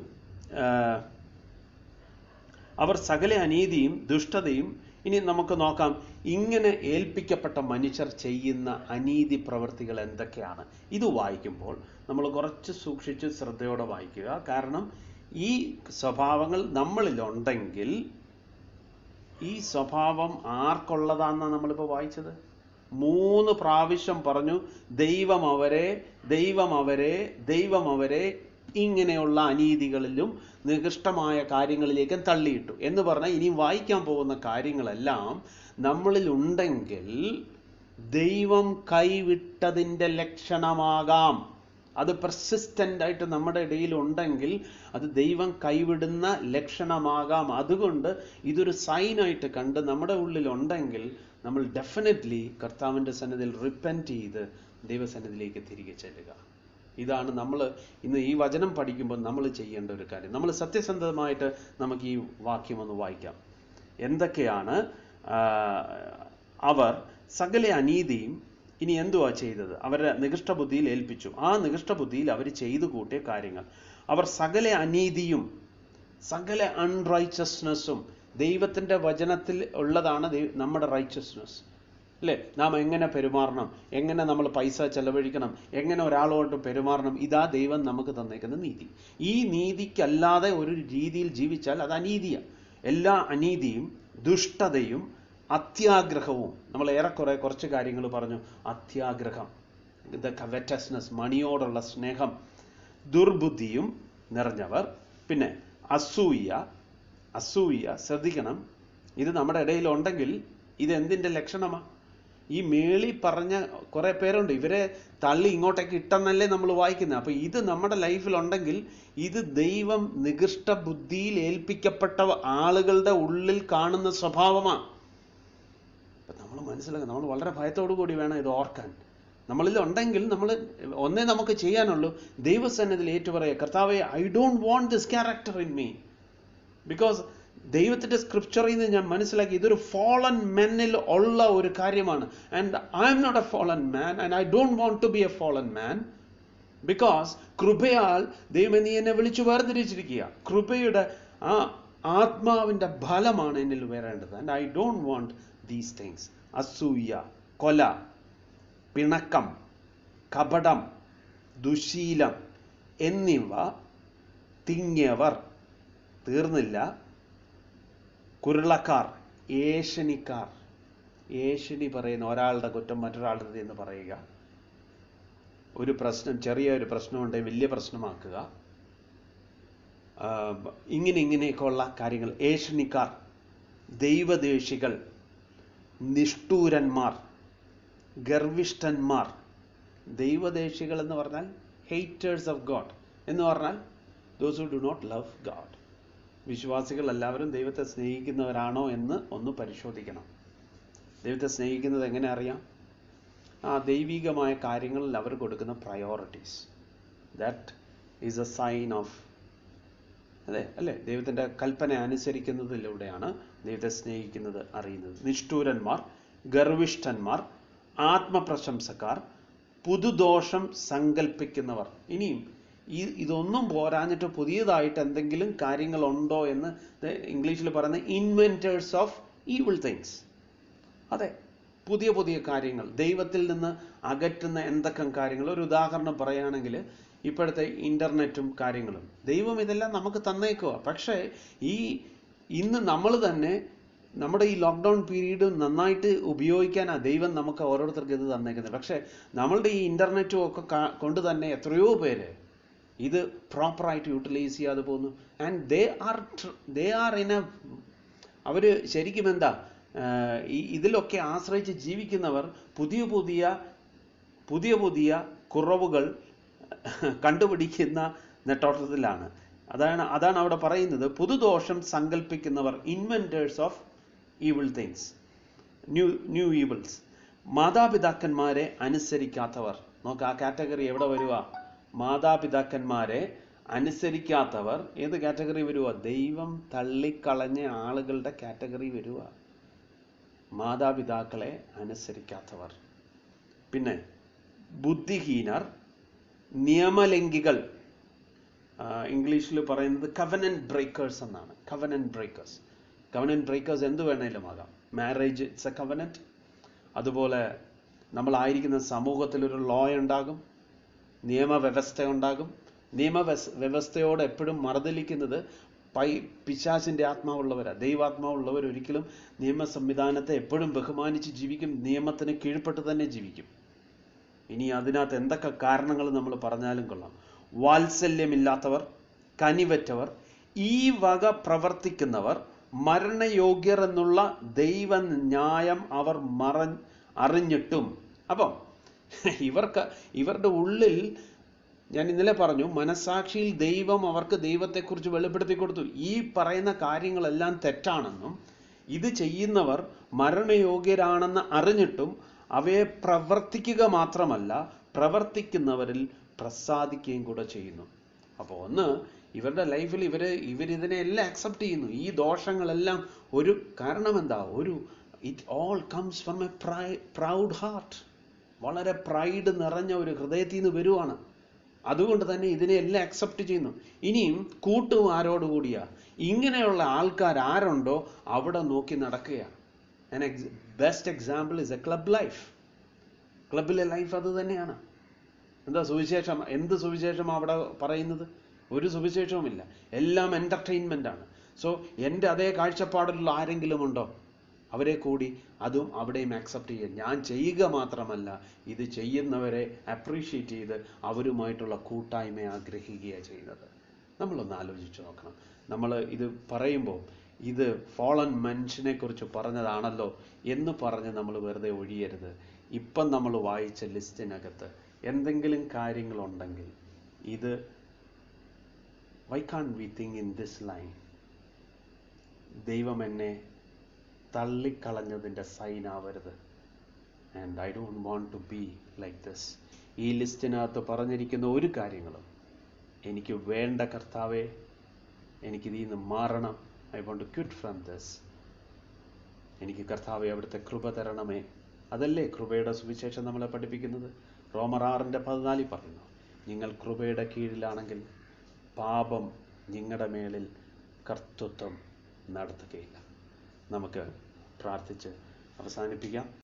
അവർ സകല അനീതിയും ദുഷ്ടതയും. ഇനി നമുക്ക് നോക്കാം, ഇങ്ങനെ ഏൽപ്പിക്കപ്പെട്ട മനുഷ്യർ ചെയ്യുന്ന അനീതി പ്രവൃത്തികൾ എന്തൊക്കെയാണ്. ഇത് വായിക്കുമ്പോൾ നമ്മൾ കുറച്ച് സൂക്ഷിച്ച് ശ്രദ്ധയോടെ വായിക്കുക. കാരണം ഈ സ്വഭാവങ്ങൾ നമ്മളിലുണ്ടെങ്കിൽ, ഈ സ്വഭാവം ആർക്കുള്ളതാണെന്നാണ് നമ്മളിപ്പോൾ വായിച്ചത്? 3 പ്രാവശ്യം പറഞ്ഞു, ദൈവം അവരെ ഇങ്ങനെയുള്ള അനീതികളിലും നികൃഷ്ടമായ കാര്യങ്ങളിലേക്കും തള്ളിയിട്ടു എന്ന് പറഞ്ഞാൽ ഇനിയും വായിക്കാൻ പോകുന്ന കാര്യങ്ങളെല്ലാം നമ്മളിൽ ഉണ്ടെങ്കിൽ ദൈവം കൈവിട്ടതിൻ്റെ ലക്ഷണമാകാം. അത് പെർസിസ്റ്റൻ്റ് ആയിട്ട് നമ്മുടെ ഇടയിൽ ഉണ്ടെങ്കിൽ അത് ദൈവം കൈവിടുന്ന ലക്ഷണമാകാം. അതുകൊണ്ട് ഇതൊരു സൈനായിട്ട് കണ്ട് നമ്മുടെ ഉള്ളിൽ ഉണ്ടെങ്കിൽ നമ്മൾ ഡെഫിനറ്റ്ലി കർത്താവിൻ്റെ സന്നിധിയിൽ റിപ്പൻറ്റ് ചെയ്ത് ദൈവസന്നിധിയിലേക്ക് തിരികെ ചെല്ലുക. ഇതാണ് നമ്മൾ ഇന്ന് ഈ വചനം പഠിക്കുമ്പോൾ നമ്മൾ ചെയ്യേണ്ട ഒരു കാര്യം. നമ്മൾ സത്യസന്ധമായിട്ട് നമുക്ക് ഈ വാക്യം ഒന്ന് വായിക്കാം. എന്തൊക്കെയാണ് അവർ സകല അനീതിയും. ഇനി എന്തുവാ ചെയ്തത്? അവരെ നികൃഷ്ടബുദ്ധിയിൽ ഏൽപ്പിച്ചു. ആ നികൃഷ്ടബുദ്ധിയിൽ അവർ ചെയ്തു കൂട്ടിയ കാര്യങ്ങൾ. അവർ സകല അനീതിയും സകല അൺറൈച്ചസ്നെസ്സും. ദൈവത്തിൻ്റെ വചനത്തിൽ ഉള്ളതാണ് നമ്മുടെ റൈച്ചസ്നെസ്, അല്ലേ? നാം എങ്ങനെ പെരുമാറണം, എങ്ങനെ നമ്മൾ പൈസ ചെലവഴിക്കണം, എങ്ങനെ ഒരാളോട്ട് പെരുമാറണം, ഇതാ ദൈവം നമുക്ക് തന്നേക്കുന്ന നീതി. ഈ നീതിക്കല്ലാതെ ഒരു രീതിയിൽ ജീവിച്ചാൽ അത് അനീതിയാണ്. എല്ലാ അനീതിയും ദുഷ്ടതയും അത്യാഗ്രഹവും. നമ്മൾ ഏറെക്കുറെ കുറച്ച് കാര്യങ്ങൾ പറഞ്ഞു. അത്യാഗ്രഹം, കവറ്റസ്നെസ്, മണിയോടുള്ള സ്നേഹം, ദുർബുദ്ധിയും നിറഞ്ഞവർ. പിന്നെ അസൂയ ശ്രദ്ധിക്കണം. ഇത് നമ്മുടെ ഇടയിലുണ്ടെങ്കിൽ ഇത് എന്തിൻ്റെ ലക്ഷണമാണ്? ഈ മേളി പറഞ്ഞ കുറേ പേരുണ്ട്, ഇവരെ തള്ളി ഇങ്ങോട്ടേക്ക് ഇട്ടെന്നല്ലേ നമ്മൾ വായിക്കുന്നത്. അപ്പോൾ ഇത് നമ്മുടെ ലൈഫിലുണ്ടെങ്കിൽ ഇത് ദൈവം നികൃഷ്ട ബുദ്ധിയിൽ ഏൽപ്പിക്കപ്പെട്ട ആളുകളുടെ ഉള്ളിൽ കാണുന്ന സ്വഭാവമാണ്. അപ്പം നമ്മൾ മനസ്സിലാക്കുക, നമ്മൾ വളരെ ഭയത്തോടു കൂടി വേണം ഇത് ഓർക്കാൻ. നമ്മളിൽ ഉണ്ടെങ്കിൽ ഒന്നേ നമുക്ക് ചെയ്യാനുള്ളൂ, ദൈവസന്നിധിയിൽ ഏറ്റുപറയുക, കർത്താവേ, I don't want this character in me. Because ദൈവത്തിൻ്റെ സ്ക്രിപ്ചറിൽ നിന്ന് ഞാൻ മനസ്സിലാക്കി ഇതൊരു ഫോളൻ മെന്നിൽ ഉള്ള ഒരു കാര്യമാണ്. And I am not a fallen man and I don't want to be a fallen man. Because കൃപയാൽ ദൈവം നീ എന്നെ വിളിച്ചു വേർതിരിച്ചിരിക്കുക. കൃപയുടെ ആ ആത്മാവിൻ്റെ ഫലമാണ് എന്നിൽ വരേണ്ടത്. And I don't want these things. അസൂയ, കൊല, പിണക്കം, കപടം, ദുശീലം എന്നിവ തിങ്ങിയവർ. തീർന്നില്ല. കുരുളക്കാർ, ഏഷണിക്കാർ. ഏഷണി പറയുന്ന ഒരാളുടെ കുറ്റം മറ്റൊരാളുടെ എന്ന് പറയുക. ഒരു പ്രശ്നം, ചെറിയൊരു പ്രശ്നമുണ്ടെങ്കിൽ വലിയ പ്രശ്നമാക്കുക. ഇങ്ങനെയൊക്കെയുള്ള കാര്യങ്ങൾ. ഏഷണിക്കാർ, ദൈവദ്വേഷികൾ, നിഷ്ഠൂരന്മാർ, ഗർവിഷ്ഠന്മാർ. ദൈവദ്വേഷികൾ എന്ന് പറഞ്ഞാൽ ഹേറ്റേഴ്സ് ഓഫ് ഗോഡ് എന്ന് പറഞ്ഞാൽ those who do not love God. വിശ്വാസികൾ എല്ലാവരും ദൈവത്തെ സ്നേഹിക്കുന്നവരാണോ എന്ന് ഒന്ന് പരിശോധിക്കണം. ദൈവത്തെ സ്നേഹിക്കുന്നത് എങ്ങനെ അറിയാം? ആ ദൈവികമായ കാര്യങ്ങളിൽ അവർ കൊടുക്കുന്ന priorities. That is a sign of അല്ലേ ദൈവത്തിൻ്റെ കൽപ്പന അനുസരിക്കുന്നതിലൂടെയാണ് ദൈവത്തെ സ്നേഹിക്കുന്നത് അറിയുന്നത്. നിഷ്ഠൂരന്മാർ, ഗർവിഷ്ഠന്മാർ, ആത്മപ്രശംസക്കാർ, പുതുദോഷം സങ്കല്പിക്കുന്നവർ. ഇനിയും ഇതൊന്നും പോരാഞ്ഞിട്ട് പുതിയതായിട്ട് എന്തെങ്കിലും കാര്യങ്ങളുണ്ടോ എന്ന് ഇംഗ്ലീഷിൽ പറയുന്ന ഇൻവെൻറ്റേഴ്സ് ഓഫ് ഈവിൾ തിങ്സ്. അതെ, പുതിയ പുതിയ കാര്യങ്ങൾ, ദൈവത്തിൽ നിന്ന് അകറ്റുന്ന എന്തൊക്കെ കാര്യങ്ങൾ. ഒരു ഉദാഹരണം പറയുകയാണെങ്കിൽ ഇപ്പോഴത്തെ ഇൻ്റർനെറ്റും കാര്യങ്ങളും, ദൈവം ഇതെല്ലാം നമുക്ക് തന്നേക്കുക. പക്ഷേ ഇന്ന് നമ്മൾ തന്നെ നമ്മുടെ ഈ ലോക്ക്ഡൗൺ പീരീഡ് നന്നായിട്ട് ഉപയോഗിക്കാനാണ് ദൈവം നമുക്ക് ഓരോരുത്തർക്ക് ഇത് തന്നേക്കുന്നത്. പക്ഷേ നമ്മളുടെ ഈ ഇൻ്റർനെറ്റും ഒക്കെ കൊണ്ട് തന്നെ എത്രയോ പേര് ഇത് പ്രോപ്പറായിട്ട് യൂട്ടിലൈസ് ചെയ്യാതെ പോകുന്നു. And they are in a, അവർ ശരിക്കും എന്താ ഇതിലൊക്കെ ആശ്രയിച്ച് ജീവിക്കുന്നവർ പുതിയ പുതിയ കുറവുകൾ കണ്ടുപിടിക്കുന്ന നെട്ടോട്ടത്തിലാണ്. അതാണ് അവിടെ പറയുന്നത്, പുതുദോഷം സങ്കല്പിക്കുന്നവർ, inventors of evil things, new evils. മാതാപിതാക്കന്മാരെ അനുസരിക്കാത്തവർ. നോക്ക് ആ കാറ്റഗറി എവിടെ വരുക? മാതാപിതാക്കന്മാരെ അനുസരിക്കാത്തവർ. ഏത് കാറ്റഗറി വരുക? ദൈവം തള്ളിക്കളഞ്ഞ ആളുകളുടെ കാറ്റഗറി വരുക, മാതാപിതാക്കളെ അനുസരിക്കാത്തവർ. പിന്നെ ബുദ്ധിഹീനർ, നിയമലംഘികൾ. ഇംഗ്ലീഷിൽ പറയുന്നത് കവനന്റ് ബ്രേക്കേഴ്സ് എന്നാണ്. കവനന്റ് ബ്രേക്കേഴ്സ് എന്ത് വേണേലും ആകാം. Marriage it's a covenant. അതുപോലെ നമ്മളായിരിക്കുന്ന സമൂഹത്തിൽ ഒരു ലോ ഉണ്ടാകും, നിയമവ്യവസ്ഥ ഉണ്ടാകും. നിയമവ്യവസ്ഥയോട് എപ്പോഴും മറുതലിക്കുന്നത് പിശാചിന്റെ ആത്മാവുള്ളവരാ. ദൈവാത്മാവുള്ളവർ ഒരിക്കലും നിയമ സംവിധാനത്തെ എപ്പോഴും ബഹുമാനിച്ച് ജീവിക്കും, നിയമത്തിന് കീഴ്പ്പെട്ട് തന്നെ ജീവിക്കും. ഇനി അതിനകത്ത് എന്തൊക്കെ കാരണങ്ങൾ നമ്മൾ പറഞ്ഞാലും കൊള്ളാം. വാത്സല്യമില്ലാത്തവർ, കനിവറ്റവർ, ഈ വക പ്രവർത്തിക്കുന്നവർ മരണയോഗ്യർ എന്നുള്ള ദൈവ ന്യായം അവർ അറിഞ്ഞിട്ടും. അപ്പം ഇവരുടെ ഉള്ളിൽ, ഞാൻ ഇന്നലെ പറഞ്ഞു, മനസാക്ഷിയിൽ ദൈവം അവർക്ക് ദൈവത്തെക്കുറിച്ച് വെളിപ്പെടുത്തി കൊടുത്തു. ഈ പറയുന്ന കാര്യങ്ങളെല്ലാം തെറ്റാണെന്നും ഇത് ചെയ്യുന്നവർ മരണയോഗ്യരാണെന്ന് അറിഞ്ഞിട്ടും അവയെ പ്രവർത്തിക്കുക മാത്രമല്ല, പ്രവർത്തിക്കുന്നവരിൽ പ്രസാദിക്കുകയും കൂടെ ചെയ്യുന്നു. അപ്പോൾ ഒന്ന്, ഇവരുടെ ലൈഫിൽ ഇവരിതിനെല്ലാം അക്സെപ്റ്റ് ചെയ്യുന്നു. ഈ ദോഷങ്ങളെല്ലാം ഒരു കാരണം എന്താ? It all comes from a proud heart. വളരെ പ്രൈഡ് നിറഞ്ഞ ഒരു ഹൃദയത്തിൽ നിന്ന് വരുവാണ്. അതുകൊണ്ട് തന്നെ ഇതിനെല്ലാം അക്സെപ്റ്റ് ചെയ്യുന്നു. ഇനിയും കൂട്ടും ആരോടുകൂടിയാ? ഇങ്ങനെയുള്ള ആൾക്കാർ ആരുണ്ടോ അവിടെ നോക്കി നടക്കുകയാണ്. Best example is a club life. ക്ലബിലെ ലൈഫ് അത് തന്നെയാണ്. എന്താ സുവിശേഷം? എന്ത് സുവിശേഷം അവിടെ പറയുന്നത്? ഒരു സുവിശേഷവുമില്ല. എല്ലാം എന്റർടൈൻമെന്റ് ആണ്. സോ എൻ്റെ അതേ കാഴ്ചപ്പാടിലുള്ള ആരെങ്കിലും ഉണ്ടോ? അവരെ കൂടി അതും അവിടെയും ആക്സെപ്റ്റ് ചെയ്യുക. ഞാൻ ചെയ്യുക മാത്രമല്ല, ഇത് ചെയ്യുന്നവരെ അപ്രീഷിയേറ്റ് ചെയ്ത് അവരുമായിട്ടുള്ള കൂട്ടായ്മ ആഗ്രഹിക്കുകയാണ് ചെയ്യുന്നത്. നമ്മളൊന്ന് ആലോചിച്ച് നോക്കണം. നമ്മൾ ഇത് പറയുമ്പോൾ ഇത് ഫോളൻ മനുഷ്യനെ കുറിച്ച് പറഞ്ഞതാണല്ലോ എന്ന് പറഞ്ഞ് നമ്മൾ വെറുതെ ഒഴിയരുത്. ഇപ്പം നമ്മൾ വായിച്ച ലിസ്റ്റിനകത്ത് എന്തെങ്കിലും കാര്യങ്ങളുണ്ടെങ്കിൽ ഇത് why can't we think in this line? ദൈവം എന്നെ തള്ളിക്കളഞ്ഞതിൻ്റെ സൈൻ ആവരുത്. And I don't want to be like this. ഈ ലിസ്റ്റിനകത്ത് പറഞ്ഞിരിക്കുന്ന ഒരു കാര്യങ്ങളും എനിക്ക് വേണ്ട കർത്താവേ, എനിക്കിതിൽ നിന്ന് മാറണം. I want to quit from this. എനിക്ക് കർത്താവേ അവിടുത്തെ കൃപ തരണമേ. അതല്ലേ കൃപയുടെ സുവിശേഷം നമ്മളെ പഠിപ്പിക്കുന്നത്? റോമർ 6:14 പറയുന്നു, നിങ്ങൾ കൃപയുടെ കീഴിലാണെങ്കിൽ പാപം നിങ്ങളുടെ മേലിൽ കർത്തൃത്വം നടത്തുകയില്ല. നമുക്ക് പ്രാർത്ഥിച്ച് അവസാനിപ്പിക്കാം.